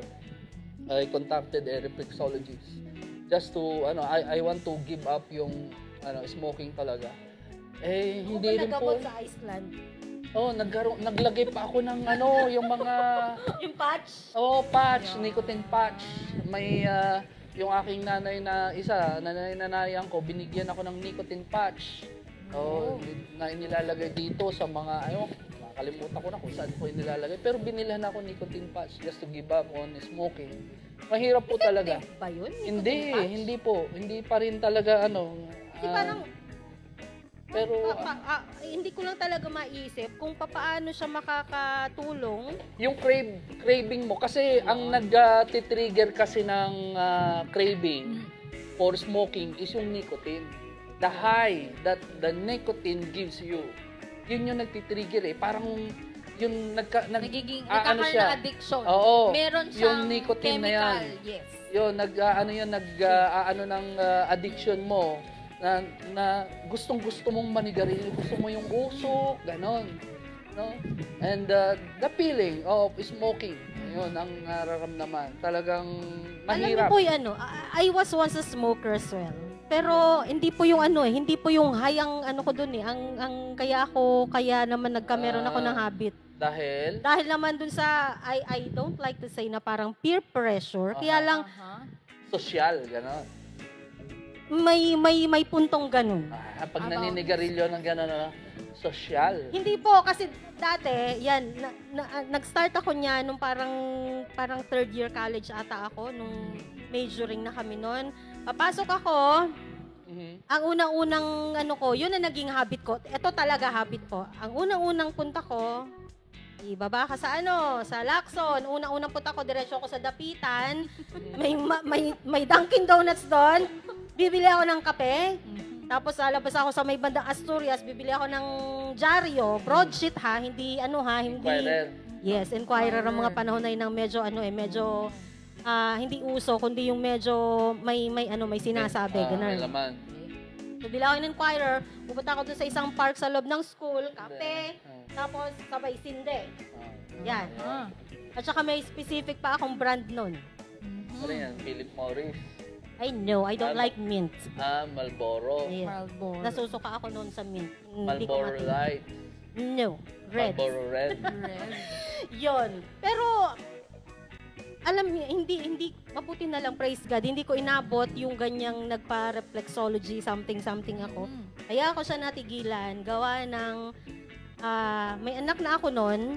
I contacted a reflexologist just to, ano, I, I want to give up yung ano, smoking talaga. Eh,
Ako
hindi
pa
rin po.
nagabot sa Iceland.
Oh, nagkaroon, naglagay pa ako ng ano, yung mga,
Yung patch.
oh, patch, nicotine patch. May, ah, yung aking nanay na isa, nanay-nanayan ko, binigyan ako ng nicotine patch. Oh, na inilalagay dito sa mga, ayun, nakalimutan ko na kung saan ko inilalagay. Pero binilhan ako nicotine patch just to give up on smoking. Mahirap po talaga.
Ba yun?
Hindi,
Nicotine patch?
hindi po. Hindi pa rin talaga, ano,
Hindi
ah,
parang,
pero,
pa- pa- ah, hindi ko lang talaga maisip kung paano siya makakatulong.
yung crave, craving mo, kasi ang nag-trigger kasi ng ah, craving for smoking is yung nicotine. The high that the nicotine gives you, yun yung nagtitrigger eh. Parang yung nagka, nag,
Nagiging,
ah, ano
nagkakaroon
siya?
ng addiction.
Oo.
Meron
Yung
siyang
nicotine na
chemical.
yan.
Yes.
Yun, nag, ah, ano yun, nag, ah, ano ng ah, addiction mo, na, na gustong-gusto mong manigarilyo, gusto mo yung usok, ganon. No? And uh, the feeling of smoking, yun ang nararamdaman. Talagang
Alam niyo
mahirap.
po yung ano, I I was once a smoker as well. Pero hindi po yung ano eh, hindi po yung hayang ano ko dun eh. Ang, ang kaya ako, kaya naman nagkameron ako ng
Ah.
habit.
Dahil,
Dahil naman dun sa, I, I don't like to say na parang peer pressure. Kaya
Aha.
lang,
Aha.
social, ganon.
may, may, may puntong ganun.
Ah, pag
About-
naninigarilyo ng ganon, ano, social.
Hindi po, kasi dati, yan, na, na, ah, nag-start ako niya nung parang, parang third year college ata ako, nung majoring na kami noon. Papasok ako,
Mhm.
ang unang-unang ano ko, yun na naging habit ko. Ito talaga habit po. Ang unang-unang punta ko, ibaba ka sa ano, sa Lacson. Unang-unang punta ko, diretso ako sa Dapitan. May, ma- may, may Dunkin Donuts doon. Bibili ako ng kape. Tapos lalabas ako sa may bandang Asturias, bibili ako ng dyaryo, broadsheet ha, hindi ano ha, hindi...
Inquirer.
Yes, Inquirer ang mga panahon na yun ng medyo ano eh, medyo ah, hindi uso, kundi yung medyo may may ano, may sinasabi,
Ah,
ganun.
may laman.
Bibili ako ng Inquirer, pupunta ako dun sa isang park sa loob ng school, kape,
Ah,
tapos sabay sinde.
ah.
Yan.
Ah.
At saka may specific pa akong brand nun.
Ano yan? Philip Morris.
I know, I don't
Ah,
like mint.
Ah, Marlboro.
Yes.
Marlboro.
Nasusuka ako noon sa mint. Hindi ko
Marlboro
mati-
Light.
No, red.
Marlboro Red.
Red.
Yon. Pero alam niyo, hindi hindi mabuti na lang, praise God, hindi ko inabot yung ganyang nagpa-reflexology something something ako.
Mm.
Kaya ako siya natigilan gawa ng ah, may anak na ako noon.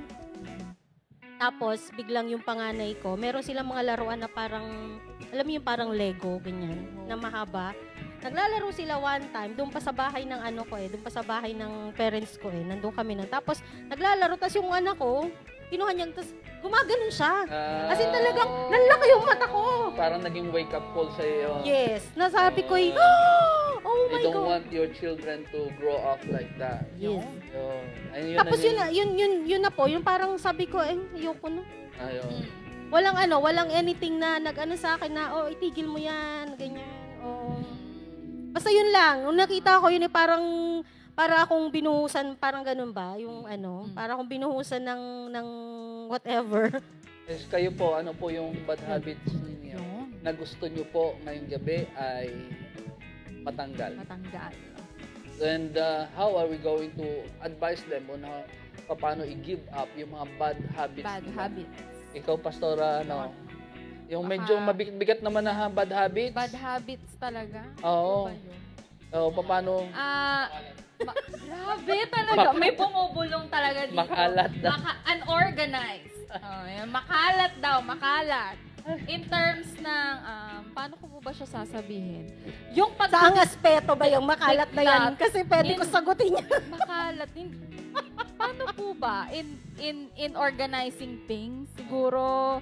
Tapos biglang yung panganay ko, meron silang mga laruan na parang alam mo yung parang Lego ganyan na mahaba. Naglalaro sila one time doon pa sa bahay ng ano ko eh, doon pa sa bahay ng parents ko eh. Nandun kami nun. Tapos naglalaro, tas yung anak ko, kinuha niyang, tas gumaganon siya.
Ah,
As in talagang, nanlaki yung mata ko.
parang naging wake-up call sa iyo.
Yes. Nasabi ko eh, oh
You
my
don't
God.
want your children to grow up like that.
Yes.
Yun. Ayun,
Tapos
naging-
yun, na- yun, yun, yun na po, yung parang sabi ko, eh, ayoko na.
Ayun.
Walang ano, walang anything na nag-ano sa akin na, oh, itigil mo yan, ganyan. Oh. Basta yun lang. Nung nakita ko, yun eh, parang, para akong binuhusan, parang ganun ba? Yung ano, para akong binuhusan ng, ng whatever.
Yes, kayo po, ano po yung bad habits ninyo
Yun.
na gusto nyo po ngayong gabi ay matanggal?
Matanggal.
And uh, how are we going to advise them on how, paano i-give up yung mga bad habits
Bad
nila?
habits.
Ikaw, Pastora, ano? Yung
Baka-
medyo mabigat naman na ha, bad habits?
Bad habits talaga.
Oo.
Ano ba yun?
Oo, paano?
Ah, ma- grabe talaga.
Mak-
May bumubulong talaga dito.
Makalat daw.
Maka- unorganized. Oh, yan. Makalat daw, makalat. In terms ng, um, paano ko po ba siya sasabihin? Yung pag...
Saang aspeto ba yung makalat na yan? Kasi pwede ko sagutin yan.
Makalat. In, paano po ba? In, in, in organizing things, siguro...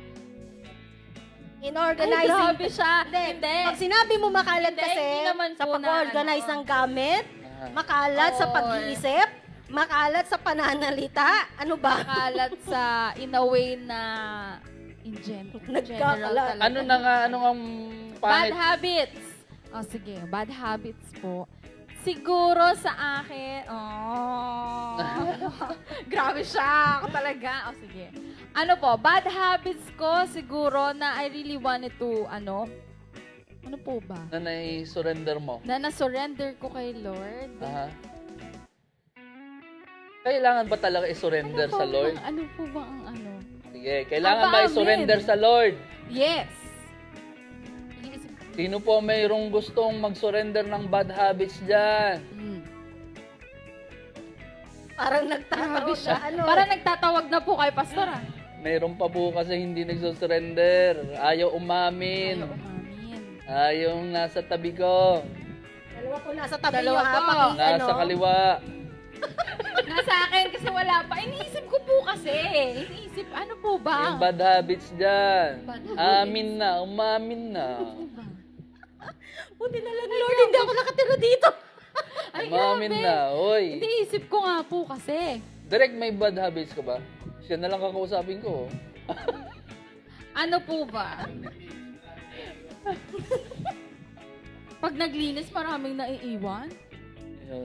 In
Ay,
organizing.
grabe siya.
Hindi.
Hindi.
Pag sinabi mo makalat
Hindi,
kasi,
hindi naman
sa
po na
pag-organize
ano.
ng gamit,
Ah,
makalat sa
Or-
pag-iisip, makalat sa pananalita, ano ba?
Makalat sa, in a way na, in gen- general
Nagkakalat.
talaga.
ano na nga, ano ang
Bad
pangit?
habits. Oh, sige. Bad habits po. Siguro sa akin, oh, grabe siya. Ako talaga. Oh, sige. Ano po, bad habits ko siguro na I really wanted to, ano, ano po ba?
Na nai-surrender mo?
Na na-surrender ko kay Lord.
Aha. Kailangan ba talaga i-surrender
Ano
sa
po
Lord?
bang- Ano po ba ang ano?
Sige, kailangan
Aba,
ba i-surrender
amen.
sa Lord?
Yes.
Sino po mayroong gustong mag-surrender ng bad habits dyan?
Mm.
Parang
Grabe
nagtatawag
siya.
na ano.
Parang nagtatawag na po kay Pastora.
Mayroon pa po kasi hindi nagsusurrender. Ayaw umamin.
Ayaw umamin.
Ayaw nasa tabi ko.
Dalawa po nasa tabi
Dalawa
nyo ha.
po.
Paki,
Nasa
ano,
kaliwa.
Nasa akin kasi wala pa. Iniisip ko po kasi. Iniisip, ano po ba?
Yung bad habits dyan.
Bad habits.
Amin na, umamin na.
Buti na lang, Lord, hindi ako nakatira dito.
Ay,
Umamin
grabe.
na, oy.
Iniisip ko nga po kasi.
Direct may bad habits ka ba? Siya na lang kakausapin ko.
Ano po ba? Pag naglinis, maraming naiiwan?
Yun.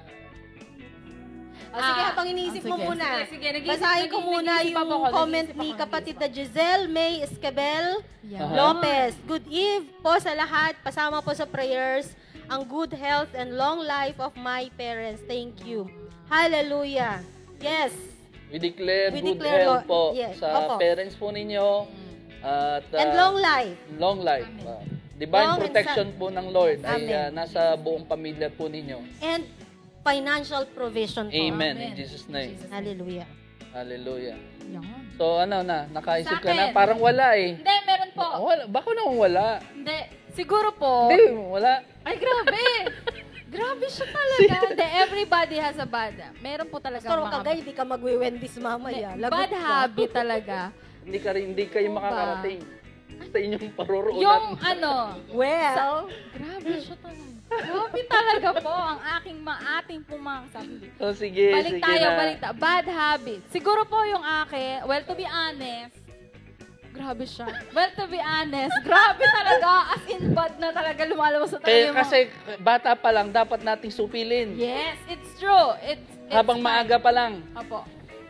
O, sige,
Ah,
habang iniisip
oh,
mo
sige.
muna.
Sige, sige, nag-iisip-
Basahin ko
nag-
muna
nag-iisip
yung
ako, nag-iisip
comment
ako,
ni
nag-iisip.
kapatid na Giselle May Escabel
Yeah.
Aha.
Lopez. Good eve po sa lahat. Pasama po sa prayers ang good health and long life of my parents. Thank you. Hallelujah. Yes.
We declare
We
good
declare,
health
Lord.
po
Yes,
sa
opo.
parents po ninyo. At
And
ah,
long life.
long life. Ah, divine
Long and
protection po ng Lord ay
Amen.
ah, nasa buong pamilya po ninyo.
And financial provision po.
Amen.
Amen.
In Jesus' name.
Jesus.
Hallelujah.
Hallelujah.
Yan.
So ano na, nakaisip
Sa
ka na?
akin.
Parang wala eh.
Hindi, meron po.
Wala. Baka naman wala.
Hindi. Siguro po.
Hindi, wala.
Ay, grabe. Grabe siya talaga. Hindi, everybody has a bad. Meron po talaga
Pastor,
mga
kagay, di ka magwi-Wendy's mamaya. Lagot
bad
ka.
habit talaga.
Hindi ka rin, hindi kayo
Ano ba?
makakarating sa inyong paroroonan.
Yung ano,
Well,
grabe siya talaga. Grabe talaga po ang aking maating pong mga kasabi.
So, sige,
Balik
sige
tayo,
na.
balik tayo. Bad habit. Siguro po yung akin, well, to be honest, grabe siya. Well, to be honest, grabe talaga. As in, bad na talaga lumalabas sa talaga
Kaya
yung mga-
kasi bata pa lang, dapat nating supilin.
Yes, it's true. It's, it's
Habang
fine.
maaga pa lang.
Opo.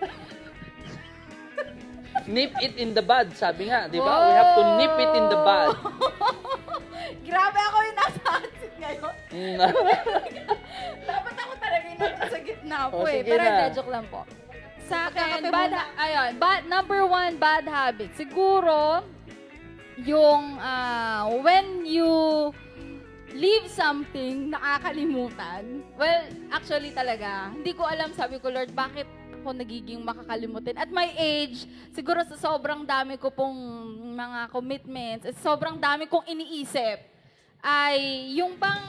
Nip it in the bud, sabi nga, di ba? We have to nip it in the bud.
Grabe ako yung nasa outfit ngayon.
Mm.
Dapat ako talaga yung nasa gitna po
O,
eh.
sige
Pero
na.
hindi, joke lang po. Sa akin,
Magkakape
bad,
muna.
ayun, bad, number one bad habit. Siguro, yung ah, when you leave something, nakakalimutan. Well, actually talaga, hindi ko alam, sabi ko, Lord, bakit ako nagiging makakalimutin? At my age, siguro sa sobrang dami ko pong mga commitments, at sobrang dami kong iniisip, ay yung bang...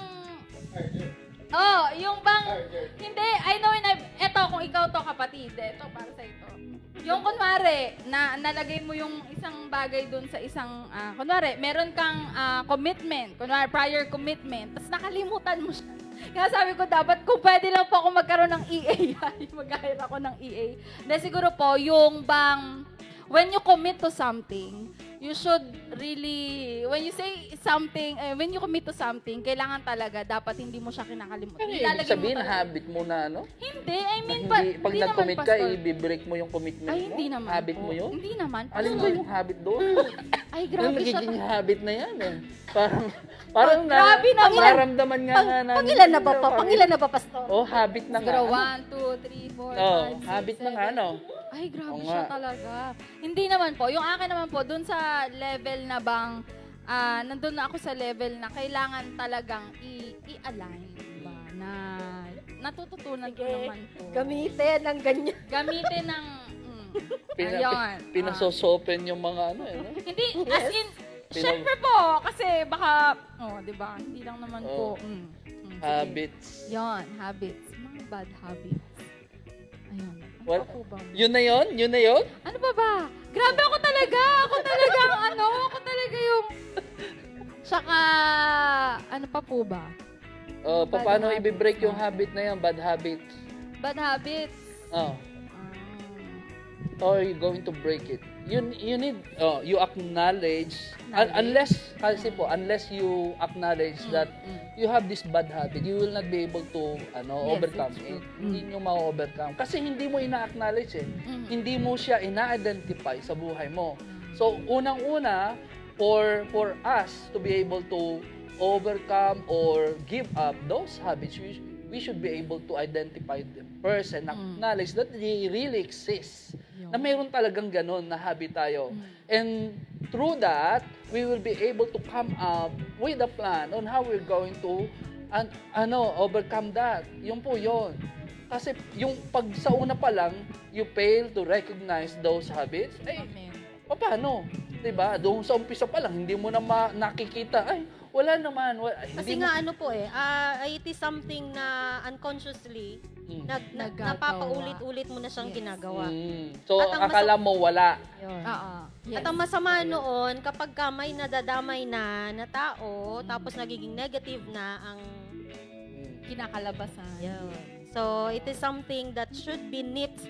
Oh, yung bang... Hindi, I know, and I've- eto, kung ikaw to kapatid, eto, para sa ito. Yung kunwari, na nalagay mo yung isang bagay dun sa isang, ah, kunwari, meron kang ah, commitment, kunwari, prior commitment, tapos nakalimutan mo siya. Kaya sabi ko, dapat kung pwede lang po ako magkaroon ng E A, mag-hire ako ng E A. Dahil siguro po, yung bang, when you commit to something, you should really, when you say something, eh, when you commit to something, kailangan talaga, dapat hindi mo siya kinakalimutan.
Pero ibig
Ilalagay mo
sabihin,
talaga.
habit mo na, ano?
Hindi, I
Na
mean,
hindi,
pa,
pag
hindi
nag-commit
naman,
ka,
Pastor.
i-break mo yung commitment
Ay,
mo?
hindi naman
Habit
po.
mo yun?
Hindi naman.
Alin ba yung habit doon?
Ay,
Yung
grabe siya.
nagiging habit na yan eh. Parang, parang na,
Grabe naman.
maramdaman nga
pang,
nga namin.
pangilan na ba pa? Pangilan na ba, Pastor?
Oh, habit na nga.
Siguro,
ano?
one, two, three, four,
Oh,
five, six,
habit na nga,
seven.
ano?
Ay, grabe
Oo
siya
nga.
talaga. Hindi naman po. Yung akin naman po, dun sa level na bang, ah, nandun na ako sa level na kailangan talagang i- i-align. Diba? Na natututunan ko
Sige,
naman po.
Gamitin ng ganyan.
Gamitin ng, mm,
Pina,
ayun.
pi- pinasosopen yung mga ano eh. No?
Ah, hindi, as in,
Pinag-
syempre po, kasi baka, oh, di ba? Hindi lang naman po.
Oh.
Mm, mm, sige.
Habits.
Yon, habits. Mga bad habits. Ayun. Ano
What?
pa po ba?
Yun na yun? Yun na yun?
Ano ba ba? Grabe ako talaga. Ako talaga ang ano. Ako talaga yung... Tsaka, ano pa po ba?
Oh,
Bad
paano
habits
i-break yung
na.
habit na yan? Bad habits.
Bad habits.
Oh.
Um,
How are you going to break it? You you need oh, you acknowledge un-
Knowledge.
unless kasi po unless you acknowledge that
mm.
you have this bad habit, you will not be able to ano
Yes,
overcome
it's
it.
true.
Hindi nyo ma-overcome kasi hindi mo ina-acknowledge eh.
Mm.
Hindi mo siya ina-identify sa buhay mo. So unang-una for for us to be able to overcome or give up those habits, we, we should be able to identify them first and acknowledge that they really exist. Na mayroon talagang ganon na habit tayo. And through that, we will be able to come up with a plan on how we're going to an, ano, overcome that. Yun po yun. Kasi yung pag sa una pa lang, you fail to recognize those habits, ay,
Amen.
paano? Diba? Doon sa umpisa pa lang, hindi mo na ma- nakikita, ay, wala naman. Wala,
Kasi
hindi
nga
mo,
ano po eh, ah, it is something na unconsciously,
Mm.
nag, na,
Nagagawa.
napapaulit-ulit mo na siyang
Yes.
ginagawa.
Mm. So,
At ang
akala mo wala.
Yun.
Oo. Yes.
At ang masama noon, kapag ka may nadadamay na na tao, tapos nagiging negative na ang
Mm.
Kinakalabasan.
yun. So, it is something that should be nipped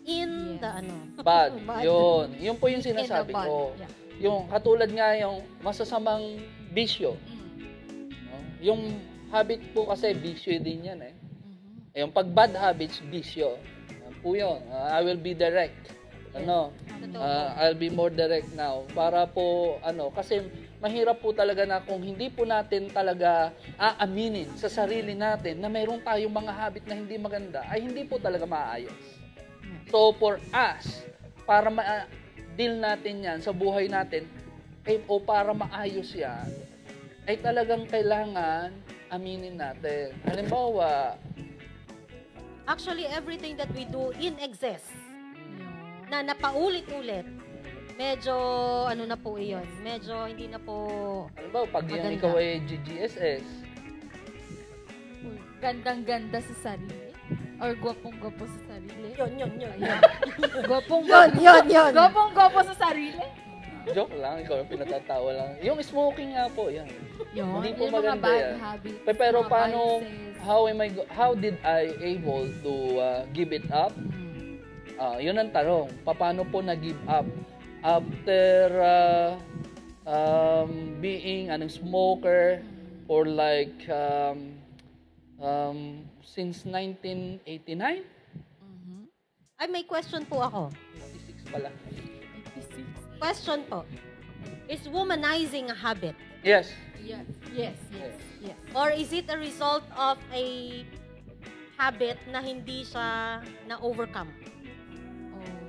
in
Yes.
the ano.
Bad.
Bad.
Yun. Yun po yung
In the
sinasabi
bad.
ko.
Yeah.
Yung katulad nga yung masasamang bisyo.
Mm.
No? Yung habit po kasi bisyo din yan eh.
Mhm.
Yung pag bad habits, bisyo. Yan po yun. Uh, I will be direct. Ano?
Totoo
Uh,
po.
I'll be more direct now. Para po, ano, kasi mahirap po talaga na kung hindi po natin talaga aaminin sa sarili natin na mayroon tayong mga habit na hindi maganda, ay hindi po talaga maayos. So, for us, para ma-deal natin yan sa buhay natin, ay, o para maayos yan, ay talagang kailangan aminin natin. Halimbawa,
Actually, everything that we do in excess, na napaulit-ulit, medyo, ano na po iyon, medyo hindi na po,
halimbawa, pag yan
Maganda.
ikaw ay G G S S,
Uy, gandang-ganda sa sarili. Or gwapong-gwapo sa sarili.
yun, yun, yun.
Ayan.
Yun,
Gwapong-gwapo.
yun, yun.
Gwapong-gwapo sa sarili.
joke lang, ikaw ang pinatatawa lang. Yung smoking nga po, yan.
Yun.
Hindi po
yung mga
maganda
bad
yan.
habits.
Pe- Pero
mga
paano,
vices.
how am I, go- how did I able to uh, give it up?
Mm.
Ah, yun ang tanong. Paano po na-give up? After uh, um, being an smoker for like um, um, since nineteen eighty-nine?
Mhm.
Ay, may question po ako.
eighty-six pala.
eighty-six.
Question po. Is womanizing a habit?
Yes.
Yes. Yes. Yes. Yes.
Or is it a result of a habit na hindi siya na-overcome?
Oh.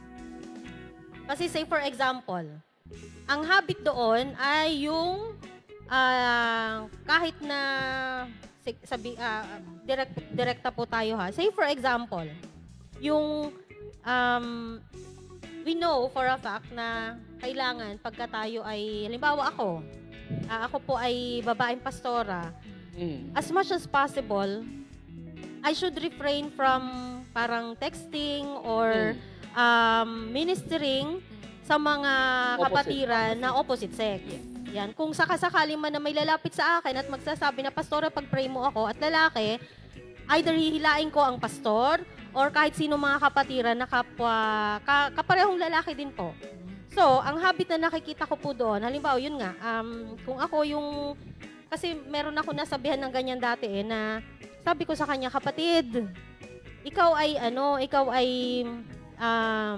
Kasi say for example, ang habit doon ay yung ah, kahit na si- sabi ah, direct direkta po tayo ha. Say for example, yung um, we know for a fact na kailangan pagka tayo ay halimbawa ako, ah, ako po ay babaeng pastora,
Mm.
as much as possible, I should refrain from parang texting or um, ministering sa mga
Opposite.
kapatiran na opposite sex. Yan. Kung sakasakali man na may lalapit sa akin at magsasabi na, Pastora, pag-pray mo ako, at lalaki, either hihilain ko ang pastor or kahit sino mga kapatiran na kapwa, ka, kaparehong lalaki din po. So, ang habit na nakikita ko po doon, halimbawa, yun nga, um, kung ako yung, kasi meron ako nasabihan ng ganyan dati eh, na sabi ko sa kanya, kapatid, ikaw ay ano, ikaw ay um,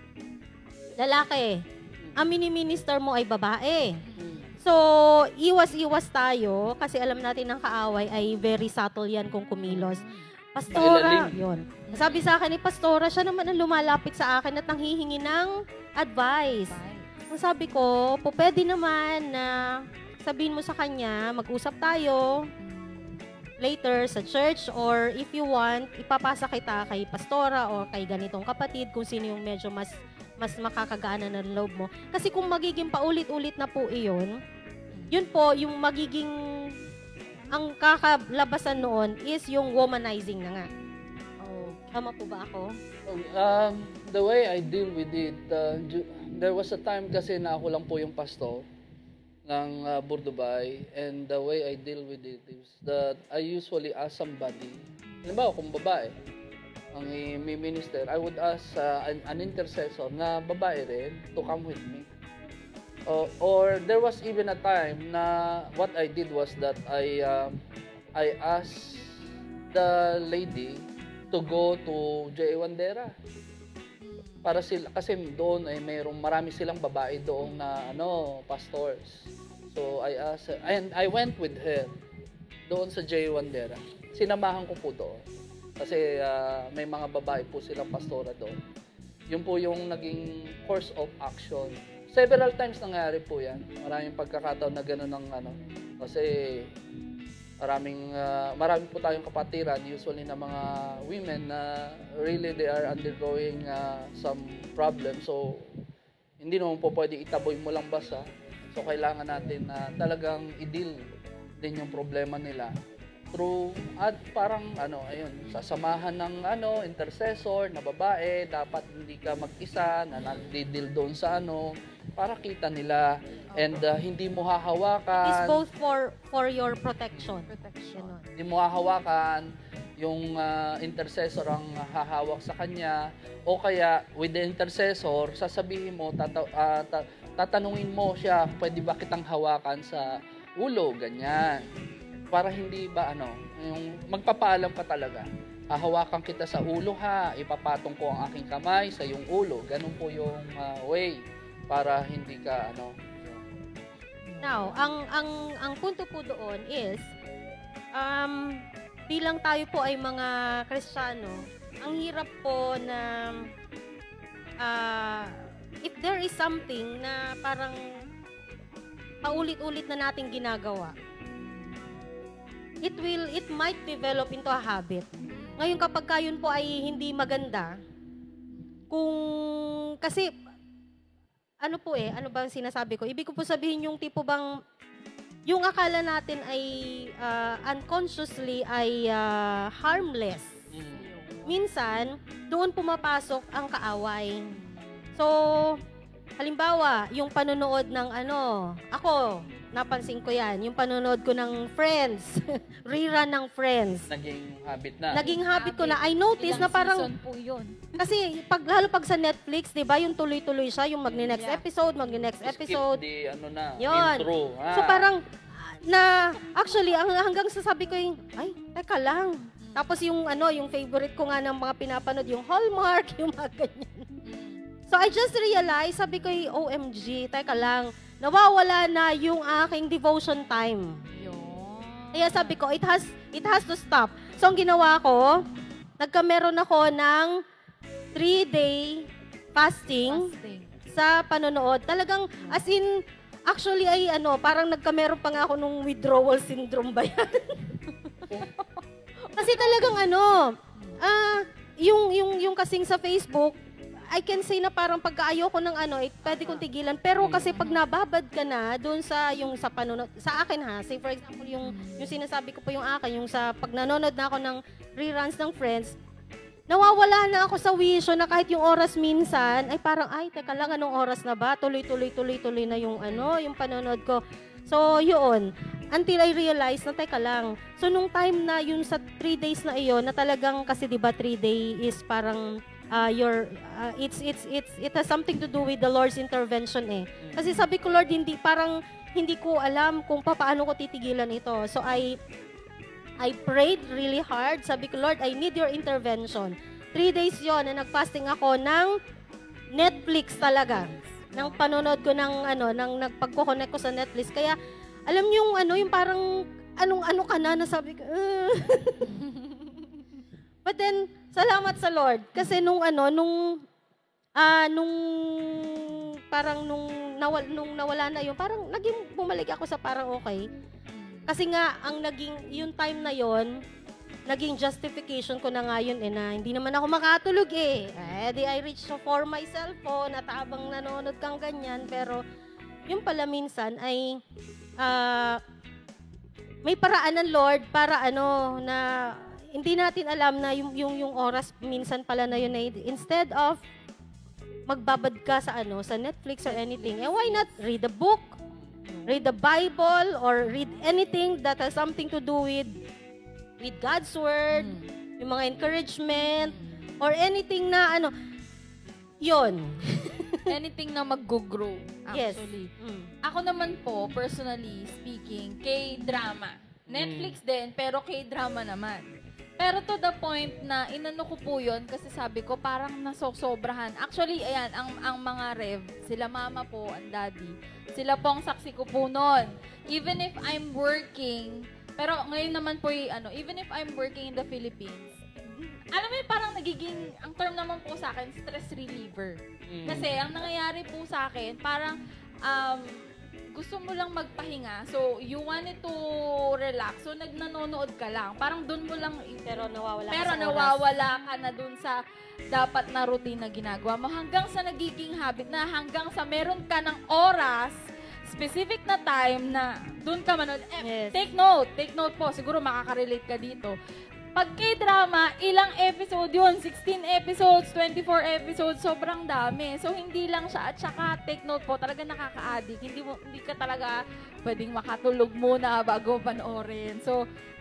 lalaki. Ang mini-minister mo ay babae.
Mm.
So, iwas-iwas tayo kasi alam natin ang kaaway ay very subtle yan kung kumilos. Pastora,
Mailalim.
yun. Sabi sa akin ni Pastora, siya naman ang lumalapit sa akin at nanghihingi ng advice. Ang sabi ko, po pwede naman na sabihin mo sa kanya, mag-usap tayo later sa church or if you want, ipapasa kita kay Pastora o kay ganitong kapatid kung sino yung medyo mas mas makakagana ng loob mo. Kasi kung magiging paulit-ulit na po iyon, yun po, yung magiging, ang kakalabasan noon is yung womanizing na nga. Oh, tama po ba ako?
Um, the way I deal with it, uh, ju- there was a time kasi na ako lang po yung pasto ng uh, Burdubay, and the way I deal with it is that I usually ask somebody, halimbawa kung babae, ang i-minister, I would ask uh, an, an intercessor na babae rin to come with me. Uh, or there was even a time na what I did was that I um, I asked the lady to go to J A Wandera. Para sila kasi doon ay mayroong marami silang babae doon na ano, pastors. So I asked her, and I went with her doon sa J A Wandera. Sinamahan ko po doon. Kasi uh, may mga babae po silang pastora doon. Yun po yung naging course of action. Several times nangyari po yan. Maraming pagkakataon na gano'n ng ano. Kasi maraming, uh, marami po tayong kapatiran, usually na mga women na really they are undergoing uh, some problem. So, hindi naman po pwede itaboy mo lang basta. So, kailangan natin na talagang i-deal din yung problema nila through at parang ano ayun sasamahan ng ano intercessor na babae, dapat hindi ka mag-isa na nagdi-deal doon sa ano para kita nila and uh, hindi mo
It's
hahawakan
both for for your protection.
Protection.
Ganon.
hindi mo hahawakan yung ah, intercessor ang hahawak sa kanya, o kaya with the intercessor, sasabihin mo, tata, ah, ta- tatanungin mo siya, pwede ba kitang hawakan sa ulo, ganyan. Para hindi ba ano, yung magpapaalam ka talaga. Hahawakan kita sa ulo ha, ipapatong ko ang aking kamay sa iyong ulo. Ganun po yung ah, way para hindi ka ano.
Now, ang ang ang punto po doon is um bilang tayo po ay mga Kristiyano, ang hirap po na ah, if there is something na parang paulit-ulit na nating ginagawa, it will it might develop into a habit. Ngayon kapag kayon po ay hindi maganda, kung kasi ano po eh, ano ba ang sinasabi ko? Ibig ko po sabihin yung tipo bang, yung akala natin ay ah, unconsciously ay ah, harmless. Minsan, doon pumapasok ang kaaway. So, halimbawa, yung panonood ng ano, ako, napansin ko yan, yung panonood ko ng Friends, rerun ng Friends.
Naging habit na.
Naging habit ko na, I noticed na
Ilang
parang,
season po yun.
kasi pag lalo pag sa Netflix, 'di ba, yung tuloy-tuloy siya, yung magni-next
Yeah.
episode, magni-next episode.
Skip the ano na,
Yun.
intro. Ah.
So parang na actually ang hanggang sasabi ko yung ay, teka lang. Tapos yung ano, yung favorite ko nga ng mga pinapanood, yung Hallmark, yung mga ganyan. So I just realized, sabi ko, O M G, teka lang, nawawala na yung aking devotion time.
Yun.
Kaya sabi ko, it has it has to stop. So ang ginawa ko, nagkameron ako ng three-day fasting
Fasting.
sa panonood. Talagang, as in, actually ay ano, parang nagkameron pa nga ako nung withdrawal syndrome ba yan? Kasi talagang ano, ah, yung, yung, yung kasing sa Facebook, I can say na parang pagkaayo ko ng ano, eh, pwede kong tigilan. Pero kasi pag nababad ka na doon sa yung sa panonood, sa akin ha, say for example yung yung sinasabi ko po yung akin, yung sa pag nanonood na ako ng reruns ng Friends, nawawala na ako sa wisyo na kahit yung oras minsan, ay parang, ay, teka lang, anong oras na ba? Tuloy-tuloy, tuloy-tuloy na yung ano, yung panonood ko. So, yun. Until I realized na, teka lang. So, nung time na yun sa three days na iyon, na talagang, kasi di ba three day is parang, uh, your, uh, it's, it's, it's, it has something to do with the Lord's intervention eh. Kasi sabi ko, Lord, hindi, parang, hindi ko alam kung paano ko titigilan ito. So, I, I prayed really hard. Sabi ko, Lord, I need your intervention. Three days yon na nag-fasting ako ng Netflix talaga. Nang panonood ko ng, ano, nang nagpagko-connect ko sa Netflix. Kaya, alam niyo yung, ano, yung parang, anong-ano ka na, nasabi ko, uh. But then, salamat sa Lord. Kasi nung, ano, nung, ah, nung, parang nung, nawal, nung nawala na yun, parang naging bumalik ako sa parang okay. Kasi nga, ang naging, yung time na yon naging justification ko na nga yun eh, na hindi naman ako makatulog eh. Eh, di I reach for my cellphone at habang nanonood kang ganyan. Pero, yung pala minsan ay, uh, may paraan ng Lord para ano, na hindi natin alam na yung, yung, yung oras minsan pala na yun eh, instead of magbabad ka sa ano, sa Netflix or anything, eh why not read a book? Read the Bible or read anything that has something to do with with God's Word, mm. yung mga encouragement, mm. or anything na ano, yon.
Anything na mag-grow, actually.
Yes. Mm.
Ako naman po, personally speaking, K-drama. Netflix
Mm.
din, pero K-drama naman. Pero to the point na inano ko po yun kasi sabi ko parang nasosobrahan. Actually, ayan, ang, ang mga rev, sila mama po, ang daddy, sila po ang saksi ko po nun. Even if I'm working, pero ngayon naman po, ano, even if I'm working in the Philippines, alam mo yun, parang nagiging, ang term naman po sa akin, stress reliever.
Mm.
Kasi ang nangyayari po sa akin, parang, um, gusto mo lang magpahinga. So, you wanted to relax. So, nagnanonood ka lang. Parang dun mo lang...
Pero nawawala
pero
ka sa
nawawala oras. ka na dun sa dapat na routine na ginagawa mo. Hanggang sa nagiging habit na hanggang sa meron ka ng oras, specific na time na dun ka manood. Eh,
yes.
Take note. Take note po. Siguro makaka-relate ka dito. Pag K-drama, ilang episode yun? sixteen episodes, twenty-four episodes, sobrang dami. So, hindi lang siya. At saka, take note po, talaga nakaka-addict. Hindi, mo, hindi ka talaga pwedeng makatulog muna bago panoorin. So,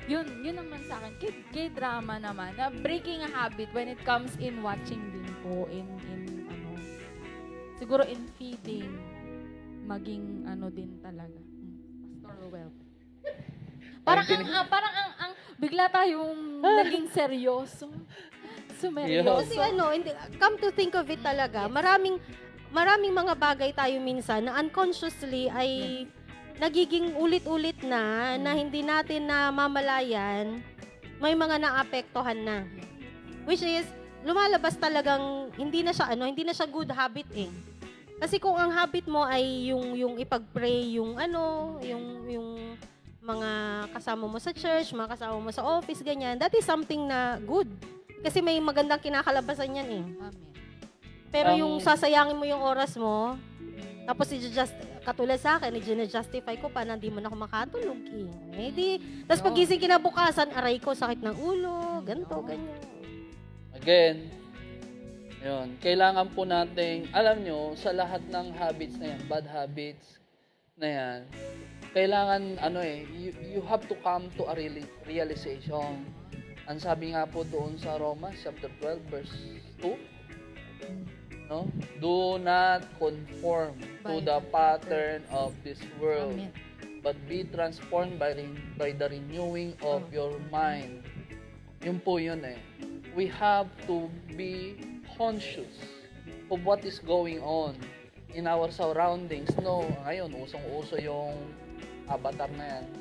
yun, yun naman sa akin, K- K-drama naman, na breaking a habit when it comes in watching din po, in, in, ano, siguro in feeding, maging, ano din talaga. Hmm. Pastor Roel. Parang ang, ah, parang ang, ang, bigla tayong naging seryoso. Sumeryoso.
Kasi ano, hindi, come to think of it talaga, maraming, maraming mga bagay tayo minsan na unconsciously ay nagiging ulit-ulit na, na hindi natin na mamalayan, may mga naapektuhan na. Which is, lumalabas talagang, hindi na siya, ano, hindi na siya good habit eh. Kasi kung ang habit mo ay yung, yung ipag-pray, yung ano, yung, yung mga kasama mo sa church, mga kasama mo sa office, ganyan, that is something na good. Kasi may magandang kinakalabasan yan eh.
Amen.
Pero
Um,
yung sasayangin mo yung oras mo, tapos i-just, katulad sa akin, i-justify ko pa na hindi mo na ako makatulog eh. Eh di, tapos pagising kinabukasan, aray ko, sakit ng ulo, ganito, ganyan.
Again, yun, kailangan po nating, alam nyo, sa lahat ng habits na yan, bad habits na yan, kailangan, ano eh, you, you have to come to a reali- realization. Ang sabi nga po doon sa Romans chapter twelve verse two, no? Do not conform to the pattern of this world,
Amen.
but be transformed by re- by the renewing of your mind. Yun po yun eh. We have to be conscious of what is going on in our surroundings. No, ngayon, usong-uso yung avatar na yan.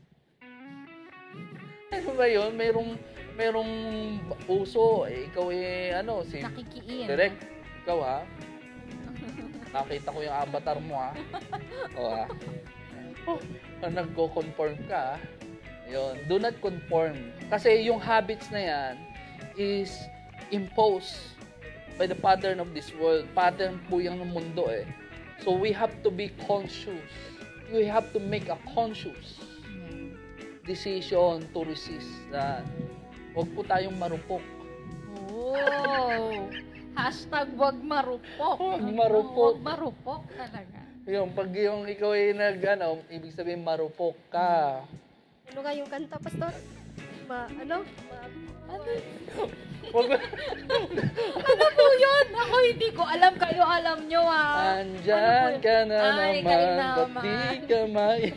Ano ba yun? Merong, merong uso. Eh, ikaw eh, ano, si
Nakikiin.
Direct. Ikaw ha? Nakita ko yung avatar mo ha? O ha? Oh, nagko-conform ka ha? Yun. Do not conform. Kasi yung habits na yan is imposed by the pattern of this world. Pattern po yung ng mundo eh. So we have to be conscious. We have to make a conscious decision to resist that. Huwag po tayong marupok.
Oh! Hashtag wag marupok.
Huwag marupok.
Wag marupok talaga.
Yung pag yung ikaw ay nag, ano, ibig sabihin marupok ka.
Ano nga yung kanta, Pastor? Ma, ano? Ma,
Ano?
Huwag
Ano po yun? Ako hindi ko alam. Kayo alam nyo ah.
Andyan ka na
Ay, kayo
naman, ba't
naman.
di ka main?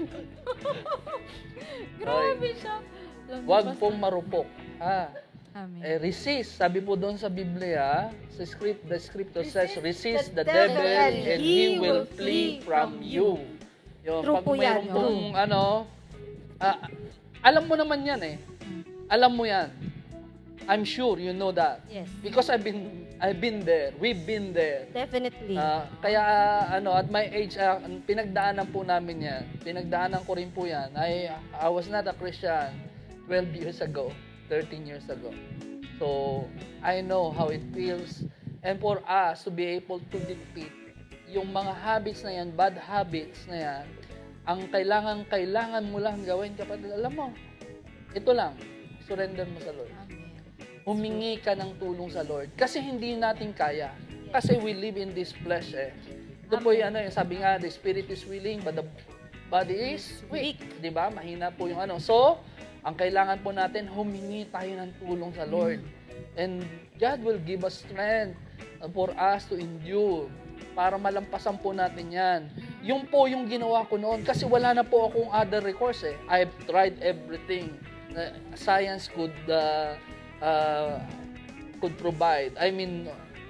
Grabe siya. Alam niyo
Huwag
ba,
pong marupok. Ha?
Amen.
Eh, resist. Sabi po doon sa Biblia, sa script, the scripture says, resist the,
the
devil,
devil,
and he will flee from you. Yun,
True
pag
po yan,
mayroon
no?
pong, ano, ah, alam mo naman yan eh. Alam mo yan. I'm sure you know that.
Yes.
Because I've been, I've been there. We've been there.
Definitely.
Ah, kaya ano, at my age, ah, pinagdaanan po namin yan. Pinagdaanan ko rin po yan. I, I was not a Christian twelve years ago, thirteen years ago. So, I know how it feels. And for us to be able to defeat yung mga habits na yan, bad habits na yan, ang kailangan, kailangan mo lang gawin, kapatid, alam mo, ito lang, surrender mo sa Lord. Humingi ka ng tulong sa Lord. Kasi hindi natin kaya. Kasi we live in this flesh eh. Ito po yung ano, yung sabi nga, the spirit is willing, but the body is weak. Di ba? Mahina po yung ano. So, ang kailangan po natin, humingi tayo ng tulong sa Lord. And God will give us strength for us to endure para malampasan po natin yan. Yung po yung ginawa ko noon kasi wala na po akong other recourse eh. I've tried everything. Uh, science could uh, uh, could provide. I mean,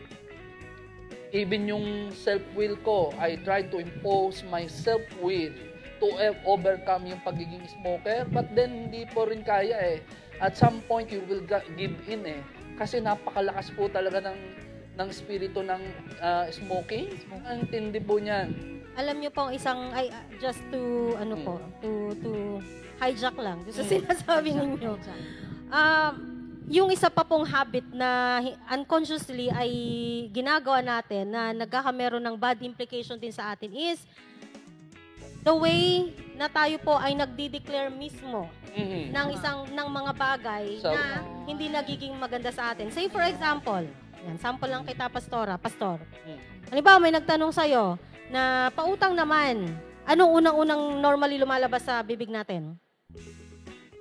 even yung self-will ko, I tried to impose my self-will to overcome yung pagiging smoker, but then hindi po rin kaya eh. At some point, you will give in eh. Kasi napakalakas po talaga ng, ng spirito ng uh, smoking. Ang tindi po niyan.
Alam niyo po ang isang, ay, ah, just to, ano po, to, to hijack lang. Just sa sinasabi ninyo. Um, yung isa pa pong habit na unconsciously ay ginagawa natin na nagkakameron ng bad implication din sa atin is the way na tayo po ay nagdi-declare mismo
Mm-hmm.
ng isang ng mga bagay
So,
na hindi nagiging maganda sa atin. Say for example, yan, sample lang kita, Pastora, Pastor. Halimbawa, may nagtanong sa'yo na pautang naman, anong unang-unang normally lumalabas sa bibig natin?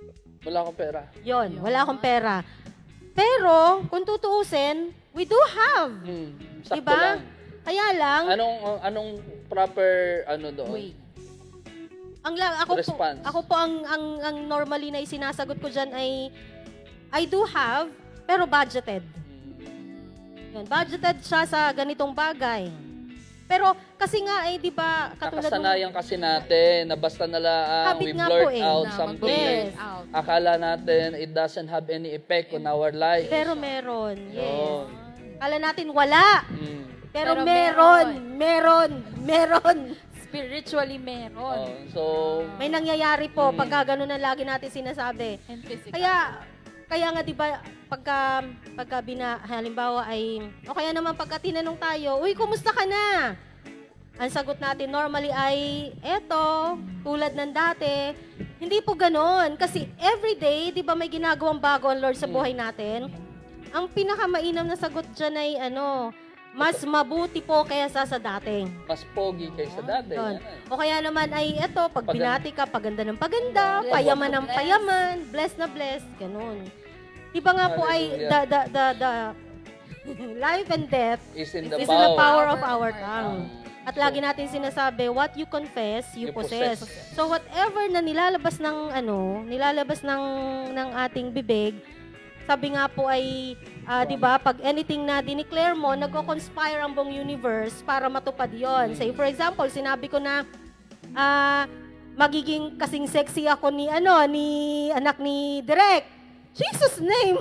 Wala akong pera.
Yon, wala akong pera. Pero, kung tutuusin, we do have.
Hmm, sakto
Diba?
lang.
Kaya lang,
Anong anong proper ano doon?
Wait.
ang lang ako
Response.
po, ako po ang ang ang normally na isinasagot ko diyan ay I do have pero budgeted.
Hmm.
Yun, budgeted siya sa ganitong bagay. Pero kasi nga ay 'di ba katulad nung
Nakasanayan kasi natin na basta na lang
Habit
we
nga
blurt
po eh,
out
na
something.
mag-blurt
out.
Akala natin it doesn't have any effect on our life.
pero meron. Yes.
Yun.
Kala natin wala.
Mm.
Pero,
Pero
meron, meron, meron.
Spiritually meron.
Oh, so,
May nangyayari po
Mm.
pagka ganun ang lagi natin sinasabi.
And physical.
Kaya kaya nga 'di ba pagka pagka bina, halimbawa ay o kaya naman pagka tinanong tayo, "Uy, kumusta ka na?" Ang sagot natin normally ay eto, tulad ng dati. Hindi po ganoon kasi everyday 'di ba may ginagawang bago ang Lord sa buhay natin. Ang pinakamainam na sagot diyan ay ano, mas mabuti po kaysa sa dati.
mas pogi kaysa dati.
Yun.
Yan.
O kaya naman ay eto, pag
Pag-
binati ka, paganda ng paganda,
Bless
payaman
na
ng
bless.
payaman, bless na bless, ganun. Iba nga po ay
Hallelujah.
the, the, the, the life and death
Is in the
is in the
power.
power of our tongue. At lagi natin sinasabi, what you confess, you,
You
possess.
possess.
So whatever na nilalabas ng ano, nilalabas ng ng ating bibig, sabi nga po ay, ah, 'di ba, pag anything na dineclare mo, nagko-conspire ang buong universe para matupad 'yon. Say for example, sinabi ko na ah, magiging kasing sexy ako ni ano, ni anak ni Direk. Jesus name.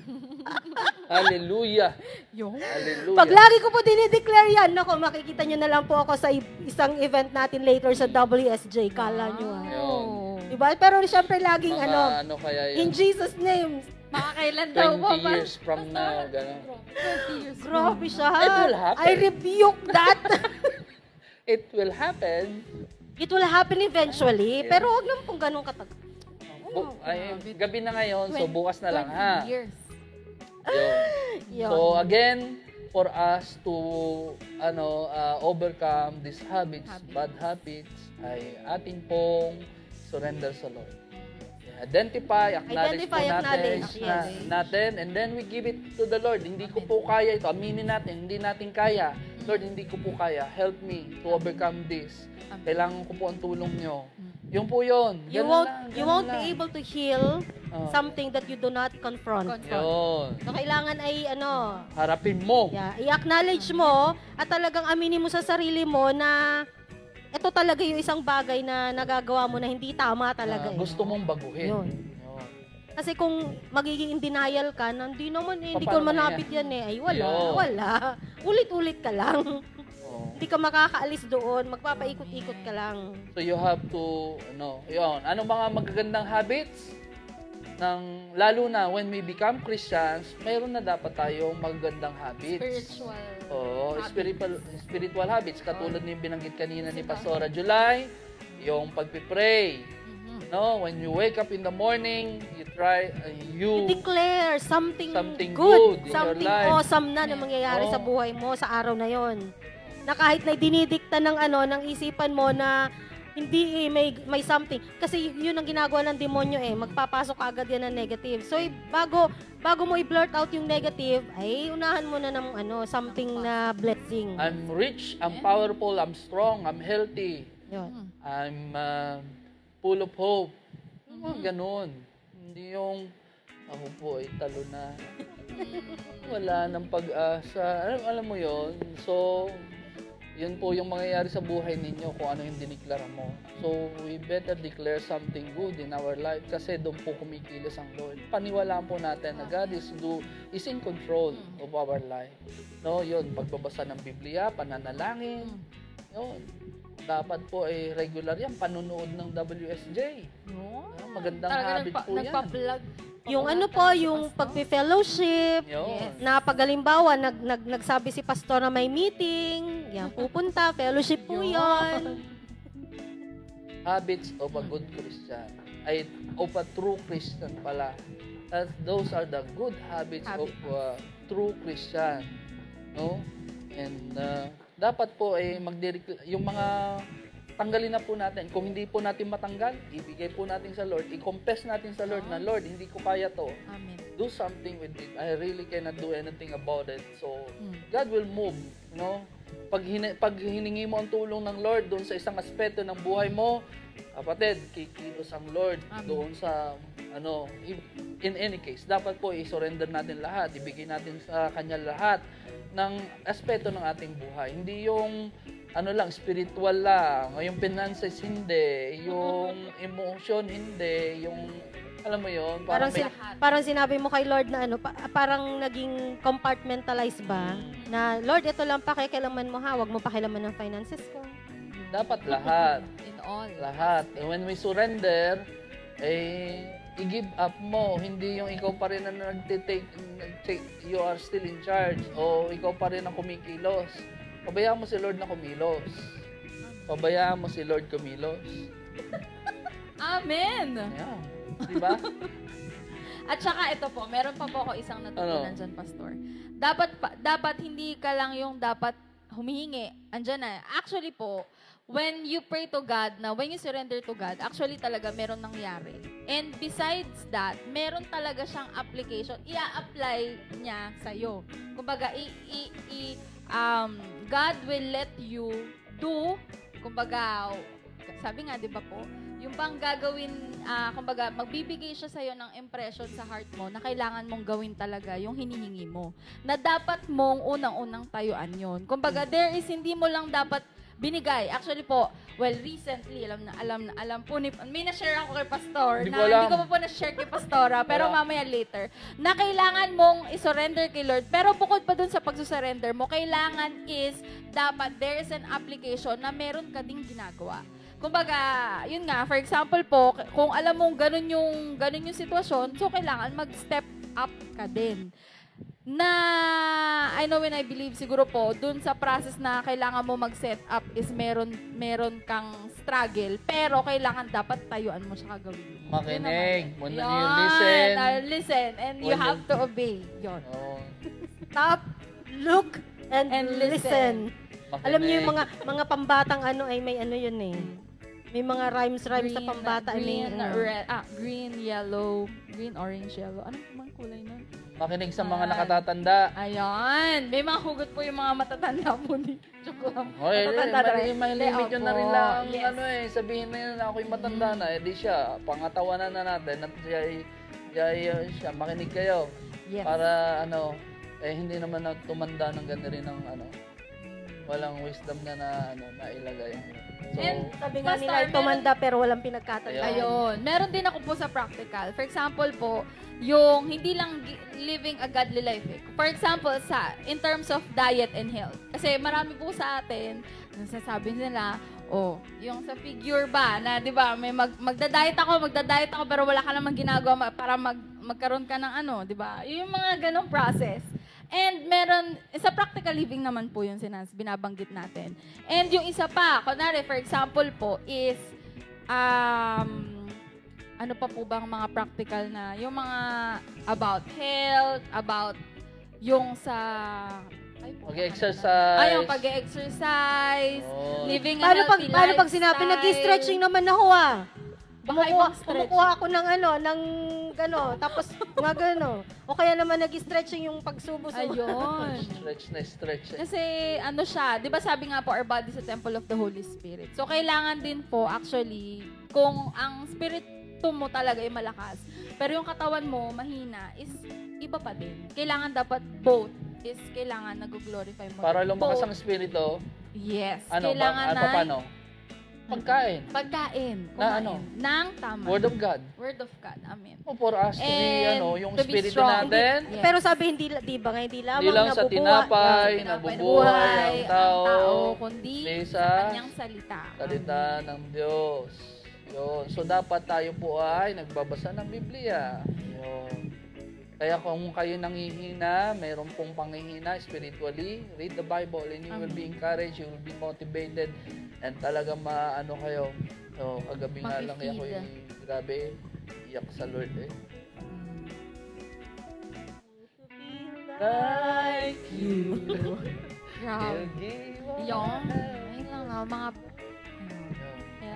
Hallelujah.
Yung
Hallelujah.
Pag lagi ko po dinideclare yan, nako, makikita nyo na lang po ako sa i- isang event natin later sa W S J. Kala nyo ah.
Yun.
Diba? Pero syempre laging
Mga
ano,
ano kaya
in
yun?
Jesus name.
makakailan daw po
twenty
ba?
years from now, gano'n.
twenty years.
Grabe siya.
It will happen.
I rebuke that.
It will happen.
It will happen eventually,
Yeah.
pero huwag naman pong ganun katag.
Bu- ay, gabi na ngayon, so bukas na lang ha.
twenty years.
Yun.
Yun.
So again, for us to ano uh, overcome these habits, bad habits, ay ating pong surrender sa Lord. Identify, acknowledge
Identify,
po natin,
acknowledge,
na,
yes.
natin, and then we give it to the Lord. Hindi ko po kaya ito. Aminin natin, hindi natin kaya. Lord, hindi ko po kaya. Help me to overcome this. Kailangan ko po ang tulong nyo. Yung po yun.
You
Ganun
won't
lang,
you
ganun
won't
lang.
be able to heal
Oh.
something that you do not confront.
Confront.
Yun.
So kailangan ay ano,
Harapin mo.
yeah, i-acknowledge mo at talagang aminin mo sa sarili mo na ito talaga yung isang bagay na nagagawa mo na hindi tama talaga.
Ah,
eh.
gusto mong baguhin.
Yun.
Yun.
Kasi kung magiging in denial ka, na, hindi naman eh, hindi ko
Paano
manapit
yan?
yan eh. Ay wala,
Yun.
wala. Ulit-ulit ka lang.
Oh.
Hindi ka makakaalis doon, magpapaikot-ikot ka lang.
So you have to, ano, yun. Ano mga magagandang habits? Nang, lalo na when we become Christians, mayroon na dapat tayong magagandang habits.
Spiritual.
Oo, spiritual, spiritual habits. Katulad ni binanggit kanina ni Pastora July, yung pagpipray. No, when you wake up in the morning, you try, uh, you,
Declare something,
Something
good,
good in your
something
life.
awesome na na mangyayari
Oh.
sa buhay mo sa araw na yon. Na kahit na dinidikta ng ano, ng isipan mo na hindi eh, may may something kasi yun ang ginagawa ng demonyo eh, magpapasok agad yan ng negative. So eh, bago bago mo i-blurt out yung negative, ay unahan mo na ng ano, something na blessing.
I'm rich, I'm powerful, I'm strong, I'm healthy,
Yun.
I'm uh, full of hope. Yung mga ganun. Hindi yung, ako po ay talo na. Wala nang pag-asa. Alam, alam mo yon. So, yun po yung mangyayari sa buhay ninyo kung ano yung diniklara mo. So, we better declare something good in our life kasi doon po kumikilos ang Lord. Paniwalaan po natin na God is, do, is in control of our life. No, yun, pagbabasa ng Biblia, pananalangin, yun. Dapat po ay regular yan, panunood ng W S J.
No?
No, magandang
Talaga
habit
nagpa-
po yan.
nagpa-plug.
Yung ano po, yung pagpe-fellowship,
Yun.
na pagalimbawa, nag, nag, nagsabi si Pastora may meeting, yan, pupunta, fellowship po yon.
Habits of a good Christian. Ay, of a true Christian pala. That, those are the good habits of a true Christian. No? And uh, dapat po ay magdirect yung mga tanggalin na po natin. Kung hindi po natin matanggal, ibigay po natin sa Lord. I-confess natin sa Lord na, Lord, hindi ko kaya to.
Amen.
Do something with it. I really cannot do anything about it. So,
Mm.
God will move. You know? Pag, hini- pag hiningi mo ang tulong ng Lord doon sa isang aspeto ng buhay mo, kapatid, kikilos ang Lord
Amen.
doon sa, ano, in any case, dapat po i-surrender natin lahat, ibigay natin sa Kanya lahat ng aspeto ng ating buhay. Hindi yung, ano lang, spiritual lang, yung finances hindi, yung emotion hindi, yung, alam mo yun,
Parang,
parang may,
sin- parang sinabi mo kay Lord na ano, pa- parang naging compartmentalized ba? Na, Lord, ito lang pakikilaman mo ha, wag mo pakilaman ng finances ko.
dapat lahat.
In all.
Lahat. And when we surrender, eh, i-give up mo. Hindi yung ikaw pa rin ang nag-take, nag-take, you are still in charge. O ikaw pa rin ang kumikilos. Pabayaan mo si Lord na kumilos. Pabayaan mo si Lord kumilos.
Amen!
Ayan. Diba?
At saka ito po, meron pa po ako isang natutunan
Ano?
dyan, Pastor. Dapat pa, dapat hindi ka lang yung dapat humihingi. Andyan na. Actually po, when you pray to God na, when you surrender to God, actually talaga meron nangyari. And besides that, meron talaga siyang application. I-apply niya sa'yo. Kumbaga, i, i, i, um, God will let you do, kumbaga, sabi nga, di ba po, yung bang gagawin, ah, kumbaga, magbibigay siya sa'yo ng impression sa heart mo na kailangan mong gawin talaga yung hinihingi mo. Na dapat mong unang-unang tayuan yon. Kumbaga, there is, hindi mo lang dapat binigay. Actually po, well, recently, alam na, alam na, alam po ni, may na-share ako kay Pastor,
Hindi
na
ko alam.
hindi ko pa po na-share kay Pastora, pero
Wala.
mamaya later, na kailangan mong isurrender kay Lord. Pero bukod pa dun sa pagsusurrender mo, kailangan is, dapat there is an application na meron ka ding ginagawa. Kumbaga, yun nga, for example po, kung alam mong ganun yung, ganun yung sitwasyon, so kailangan mag-step up ka din. Na, I know and I believe siguro po, dun sa process na kailangan mo mag-set up is meron, meron kang struggle, pero kailangan dapat tayuan mo siya kagawin mo. Yun
Makinig.
naman.
When
Yun,
you listen.
uh, listen, and you
When
have
you-
to obey. Yun.
Oh,
Stop, look, and,
And
listen.
makinig.
Alam niyo yung mga mga pambatang ano ay may ano yun eh. May mga rhymes rhymes sa
Green,
pambata. I
green,
mean, uh,
red, ah, green, yellow, green, orange, yellow. Anong mga kulay nun?
Makinig sa mga
Ayan.
nakatatanda.
Ayan. May mga hugot po yung mga matatanda po ni Joke lang.
Hoy,
Matatanda na rin.
may limit yun na rin
Opo.
lang.
Yes.
Ano eh, sabihin na yun na ako'y matanda na, eh di siya, pangatawanan na natin, at siya, ay- siya, ay- siya, makinig kayo.
Yes.
Para ano, eh hindi naman na tumanda ng ganda rin ng ano, walang wisdom na na ano, nailagay. So,
And
sabi nga
Pastor,
nila,
meron-
tumanda pero walang pinagkatanda.
Ayun. Meron din ako po sa practical. For example po, yung hindi lang gi- living a godly life. Eh. For example, sa in terms of diet and health. Kasi marami po sa atin, nasasabi nila, oh, yung sa figure ba, na 'di ba, may mag, magda-diet ako, magda-diet ako pero wala ka namang ginagawa ma- para mag, magkaroon ka ng ano, 'di ba? Yung mga ganong process. And meron, sa practical living naman po yung sinas, binabanggit natin. And yung isa pa, kunwari, for example po, is, um, ano pa po bang mga practical na, yung mga about health, about yung sa, ay po,
Pag-exercise.
Ay, yung pag-exercise,
Oh.
living a
Paano pag,
healthy
paano pag sinabi,
lifestyle.
nag-stretching naman ako ah.
Baka
Kumukuha,
ibang stretch.
kumukuha ako ng ano, ng gano, tapos mga gano. O kaya naman nag-stretching yung pagsubo-subo.
Ayun.
Stretch na stretch. eh.
Kasi ano siya, 'di ba sabi nga po our body is a temple of the Holy Spirit. So kailangan din po actually kung ang spirito mo talaga ay malakas, pero yung katawan mo mahina is iba pa din. Kailangan dapat both is kailangan nag-glorify mo.
Para lumakas
Both.
ang spirito,
Yes,
ano ba,
kailangan
ano,
na
paano? Pagkain.
pagkain,
Na
kumain,
ano?
ng tama.
Word of God.
Word of God. Amen.
O for us to be,
And
ano, yung
to be
spirito
strong.
natin,
Yes.
Pero sabi, hindi, di ba nga, hindi lamang
hindi lang sa
nabubuhay.
tinapay,
Yan.
nabubuhay ang tao,
kundi
hindi
sa
sa
kanyang salita.
salita ng Diyos. Yun. So, dapat tayo po ay nagbabasa ng Biblia. Yun. Kaya kung kayo nangihina, mayroon pong panghihina spiritually, read the Bible and you will be encouraged, you will be motivated, and talaga maano kayo. So, kagabi nga lang
Mag-feed.
ako yung grabe, iyak sa Lord eh. Like you.
Grabe.
will give all
Yung,
I have.
ayun lang na, mga,
Yun.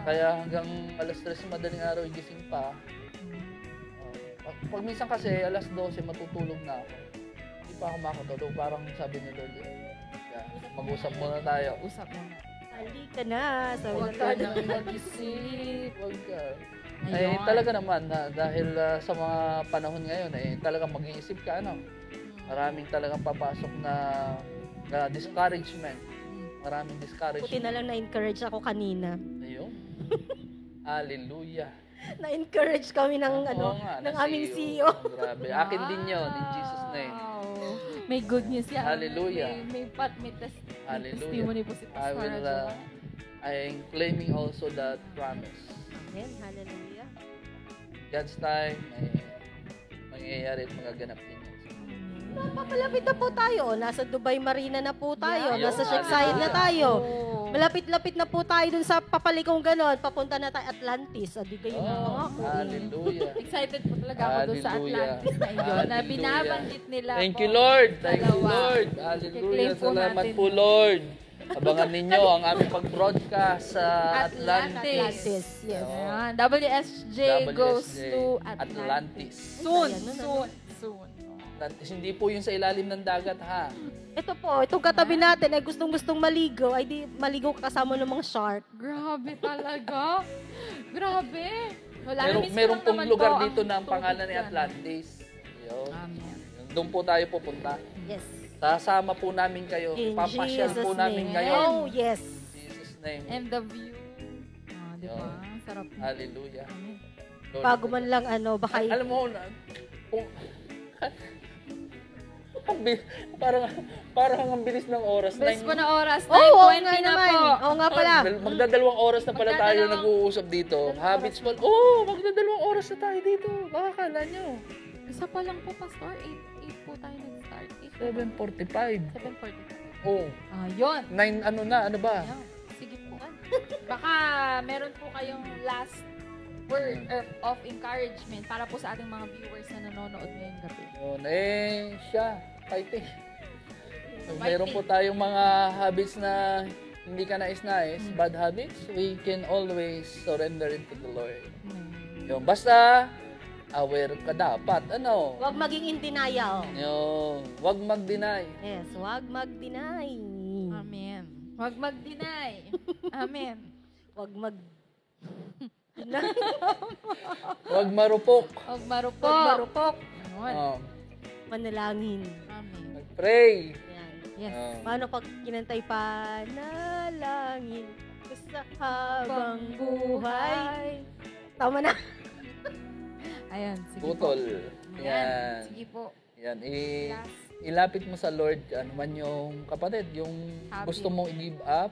Kaya hanggang alas tres madaling araw, gising pa. Uh, pag, pag minsan kasi, alas dose, matutulog na ako. Hindi pa ako makatulog. Parang sabi ni Lord, eh, yeah, mag-usap muna tayo.
Usap mo na.
Halika na. Sabi
Huwag
ng
ka
Lord.
nang mag-isip. Huwag ka.
Ayun.
Eh, talaga naman, na, dahil ah, sa mga panahon ngayon, eh, talaga mag-iisip ka, ano? Maraming talagang papasok na, na discouragement. Maraming discouragement.
Buti na lang na-encourage ako kanina.
Ayun. Hallelujah.
Na-encourage kami ng, ano,
Oo nga,
ng
na
aming
C
C
E
E
O.
O.
Grabe. Akin din yun, in Jesus' name.
Wow. May good news yan.
Hallelujah.
May, may, pat, may, tes- may
Hallelujah.
testimony po si
I
Pastora
will,
Joanne.
uh, I'm claiming also that promise.
Amen. Hallelujah.
God's time, may mangyayari at magaganap din yan.
Papalapit na po tayo. Nasa Dubai Marina na po tayo.
Yeah.
Nasa
Ayun,
Shekainah na
hallelujah.
tayo.
Oh.
Malapit-lapit na po tayo dun sa papalikong ganon. Papunta na tayo Atlantis. Adi kayo na
Oh,
ako.
hallelujah.
Excited po talaga ako doon sa
Hallelujah.
Atlantis na yun, na
Hallelujah.
binabanggit nila
Thank
po.
you, Lord. Thank you,
Dalawa.
Lord.
I-claim
Hallelujah.
po
Salamat
natin.
po, Lord. Abangan ninyo ang aming pag-broadcast sa Atlantis.
Atlantis. Yes.
Ayan, W S J goes
W S J
to Atlantis.
Atlantis.
Soon,
Ayan, nun,
soon, soon.
Atlantis. Hindi po yung sa ilalim ng dagat, ha?
Ito po, itong katabi natin ay gustong-gustong maligo. Ay di maligo kasama ng mga shark.
Grabe talaga. Grabe. Wala,
Meron,
na-miss ko
meron
lang
pong
naman
lugar
po ang
dito na ang
tubig
pangalan ni
dyan.
Atlantis. Yun.
Amen.
Doon po tayo pupunta.
Yes.
Sasama po namin kayo.
In
Papasyal
Jesus'
po namin
name.
kayo.
Oh, yes.
In Jesus' name.
And the view. Ah, di ba?
Yun.
Sarap.
Hallelujah.
Amen.
Lord,
Bago man lang ano, baka
Ay, alam mo, na, kung, ang bi- parang, parang ang bilis ng oras.
Best
Nine-
po na oras.
Oo, oo
nine twenty
nga
na
naman.
po.
Oo nga pala.
Dal- Magdadalawang oras na pala tayo
Magdadalawang-
nag-uusap dito. Habits pa. Oo, oh, magdadalawang oras na tayo dito. Baka kala nyo.
Isa pa lang po, Pastor. eight, eight po tayo nag-start. eight po.
seven forty-five.
seven forty.
Oh,
Ah, yun.
nine ano na, ano ba?
Ayan. Sige po. Baka meron po kayong last word or of encouragement para po sa ating mga viewers na nanonood ngayong gabi.
Yun, eh, siya, fighting.
Fighting.
Mayroon po tayong mga habits na hindi ka nais-nais, bad habits, we can always surrender it to the Lord. Yung basta, aware ka dapat. Ano?
Huwag maging in denial.
Yung, wag mag-deny.
Yes, huwag mag-deny.
Amen. Huwag mag-deny. Amen.
Huwag mag...
Wag marupok.
Huwag marupok.
Huwag marupok.
Ayun.
Um,
Manalangin.
Amen.
pray.
Yan.
Yes.
Um,
Paano pag kinantay pa, nalangin ko sa habang buhay. Tama na.
Ayan, sige
putol.
po.
Yan.
Sige po.
Yan. I-
Last.
ilapit mo sa Lord, ano man yung kapatid, yung
Habit.
gusto mong i-give up.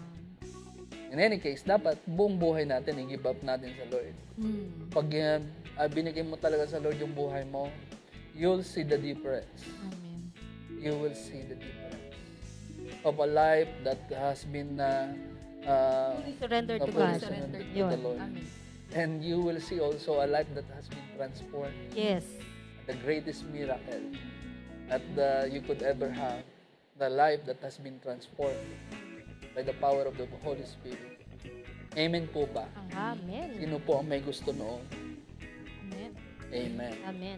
In any case, dapat buong buhay natin i-give up natin sa Lord.
Hmm.
Pag uh, uh, binigay mo talaga sa Lord yung buhay mo, you'll see the difference.
Amen.
You will see the difference of a life that has been uh, uh,
Fully surrender to
fully
God.
surrendered to
Yun.
the Lord.
Amen.
And you will see also a life that has been transformed.
Yes.
The greatest miracle that uh, you could ever have. The life that has been transformed by the power of the Holy Spirit. Amen po ba?
Amen.
Sino po ang may gusto noon?
Amen.
Amen.
Amen.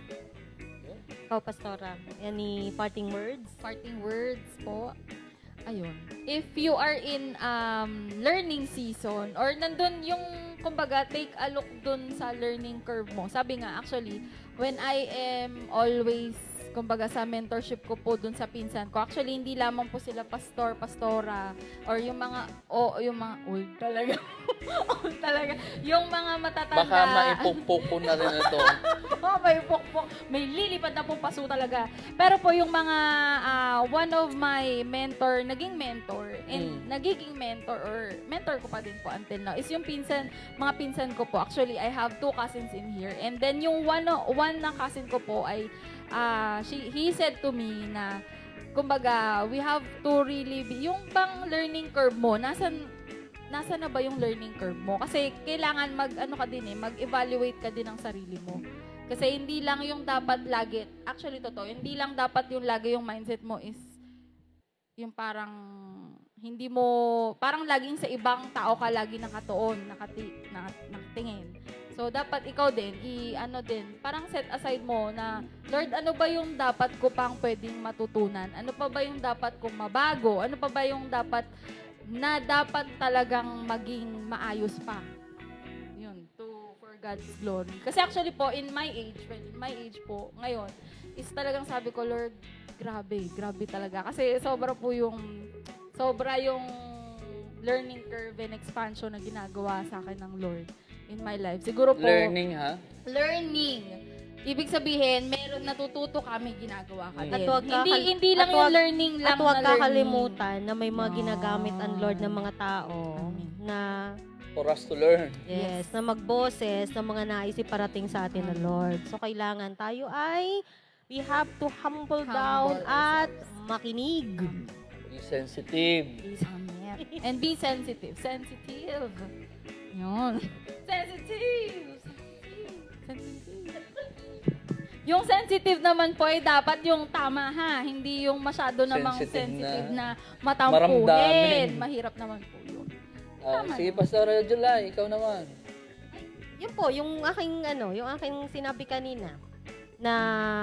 Ikaw, Pastora, any parting words?
Parting words po. Ayun. If you are in um, learning season or nandun yung, kumbaga, take a look dun sa learning curve mo. Sabi nga, actually, when I am always, kumbaga, sa mentorship ko po dun sa pinsan ko, actually, hindi lamang po sila pastor, pastora, or yung mga, o yung mga, old talaga. old talaga. Yung mga matatanda.
Baka maipukpok ko na rin ito.
Oh, may pokpok. May lilipad na pong paso talaga. Pero po yung mga, ah, one of my mentor, naging mentor, and
Mm.
nagiging mentor, or mentor ko pa din po until now, is yung pinsan, mga pinsan ko po. Actually, I have two cousins in here. And then yung one, one na cousin ko po ay, ah, she, he said to me na, kumbaga, we have to really be, yung bang learning curve mo, nasan, nasa na ba yung learning curve mo? Kasi kailangan mag, ano ka din eh, mag-evaluate ka din ng sarili mo. Kasi hindi lang yung dapat lagi, actually totoo, hindi lang dapat yung lagi yung mindset mo is, yung parang, hindi mo, parang laging sa ibang tao ka lagi nakatuon, nakati, na, nakatingin. So, dapat ikaw din, i-ano din, parang set aside mo na, Lord, ano ba yung dapat ko pang pwedeng matutunan? Ano pa ba yung dapat kong mabago? Ano pa ba yung dapat, na dapat talagang maging maayos pa? Yun, to, for God's glory. Kasi actually po, in my age, when in my age po, ngayon, is talagang sabi ko, Lord, grabe, grabe talaga. Kasi sobra po yung, sobra yung learning curve and expansion na ginagawa sa akin ng Lord in my life. Siguro po,
Learning, ha?
learning. Ibig sabihin, meron natututo kami, ginagawa kami.
At huwag
hindi,
kakal-
hindi lang
at
yung
huwag-
learning lang
At huwag
na learning.
kakalimutan na may mga
No.
ginagamit ang Lord ng mga tao na
For us to learn.
yes, na magboses ng mga nais iparating sa atin ng Lord. So kailangan tayo ay we have to humble, down
Humble
at makinig.
Be sensitive.
Amen. And be sensitive. Sensitive. Yun. Sensitive. Sensitive. Yung sensitive naman po ay dapat yung tama ha. Hindi yung masyado namang
Sensitive
sensitive
na
na, matampuhin.
maramdamin.
Mahirap naman po yun.
Ah,
Tama
sige,
naman.
Pastora July, ikaw naman.
Yun po, yung aking ano, yung aking sinabi kanina na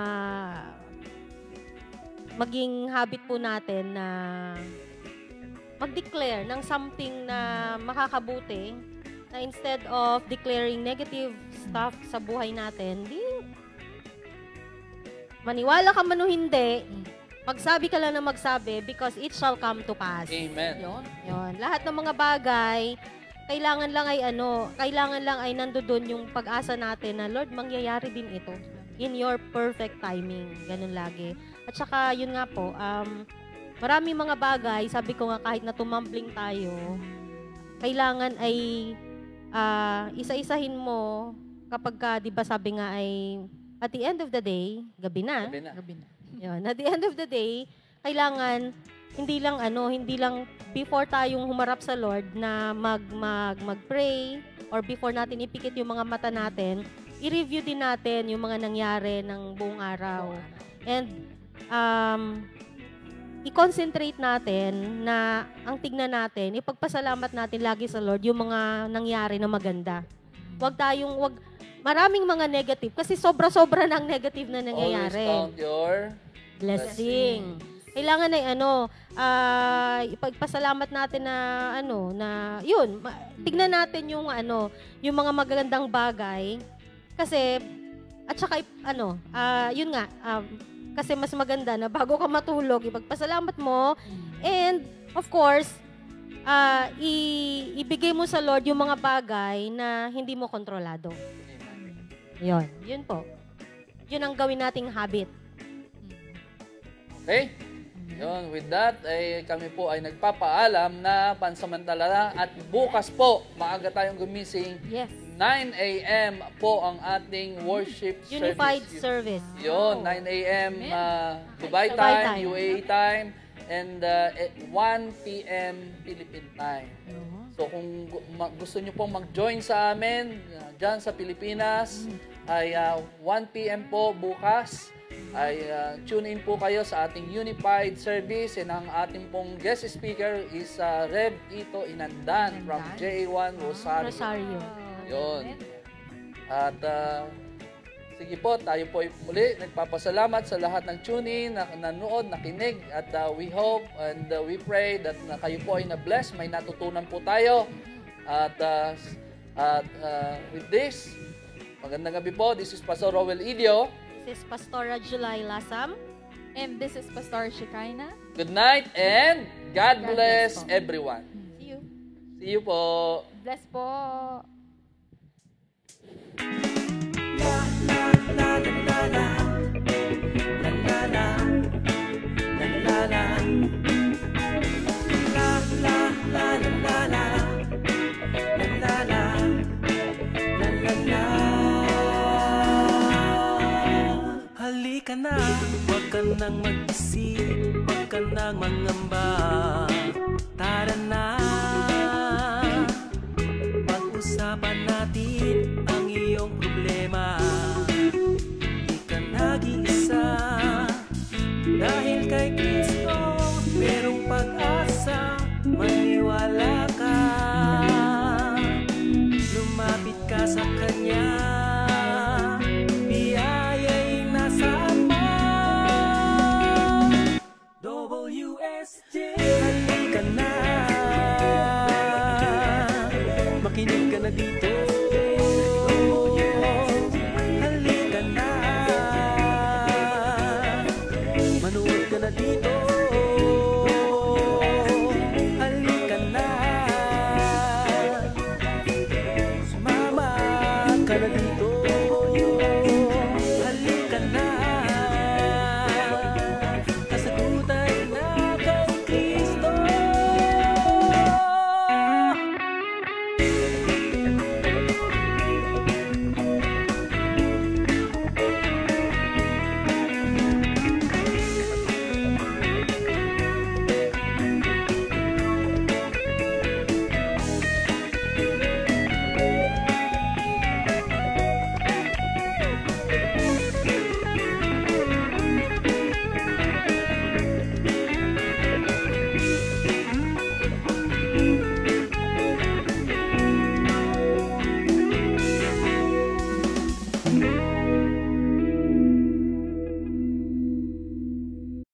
maging habit po natin na mag-declare ng something na makakabuti na instead of declaring negative stuff sa buhay natin, di maniwala ka man o hindi, magsabi ka lang na magsabi because it shall come to pass.
Amen.
Yun.
Yun. Lahat ng mga bagay, kailangan lang ay ano, kailangan lang ay nandoon yung pag-asa natin na Lord, mangyayari din ito in your perfect timing. Ganun lagi. At saka, yun nga po, um, marami mga bagay, sabi ko nga kahit na tumambling tayo, kailangan ay uh, isa-isahin mo kapag ka, di ba sabi nga ay at the end of the day, gabi na.
Sabi na.
Gabi na.
Yun. At the end of the day, kailangan hindi lang ano, hindi lang before tayong humarap sa Lord na mag mag mag-pray or before natin ipikit yung mga mata natin, i-review din natin yung mga nangyari ng buong araw. And um i-concentrate natin na ang tignan natin, ipagpasalamat natin lagi sa Lord yung mga nangyari na maganda. Huwag tayong wag maraming mga negative kasi sobra-sobra ng negative na nangyayari.
Always count your
Blessing. Kailangan ay ano, ah, ipagpasalamat natin na ano, na yun, ma- tignan natin yung ano, yung mga magagandang bagay kasi at saka ip- ano, ah, yun nga, um, kasi mas maganda na bago ka matulog, ipagpasalamat mo and of course, ah, i- ibigay mo sa Lord yung mga bagay na hindi mo kontrolado. Yun, yun po. Yun ang gawin nating habit.
Okay? Yun, with that, ay kami po ay nagpapaalam na pansamantala at bukas po, maaga tayong gumising.
Yes.
nine a.m. po ang ating worship
Unified
service.
service.
Yun, nine a.m. Uh, Dubai
Dubai
time,
time.
U A E time, and uh, at one p.m. Philippine time. So kung gu- ma- gusto nyo pong mag-join sa amin uh, dyan sa Pilipinas, ay uh, one p.m. po bukas, ay uh, tune in po kayo sa ating Unified Service, and ang ating pong guest speaker is uh, Rev Ito Inandan from J A one Rosario.
Rosario.
Yun. At uh, sige po, tayo po ay muli nagpapasalamat sa lahat ng tune-in, na nanood, nakinig, at uh, we hope and uh, we pray that na kayo po ay na-bless, may natutunan po tayo. At, uh, at uh, with this, magandang gabi po. This is Pastor Roel.
This is Pastora July Lasam.
And this is Pastora Shekainah.
Good night and God,
God
bless
bless po.
everyone.
See you.
See you po.
Bless po.
Halika na, huwag ka nang mag-isip, huwag ka nang mangamba. Tara na, pag-usapan natin ang iyong problema. Di ka nag-iisa, dahil kay Kristo merong pag-asa. Thank you.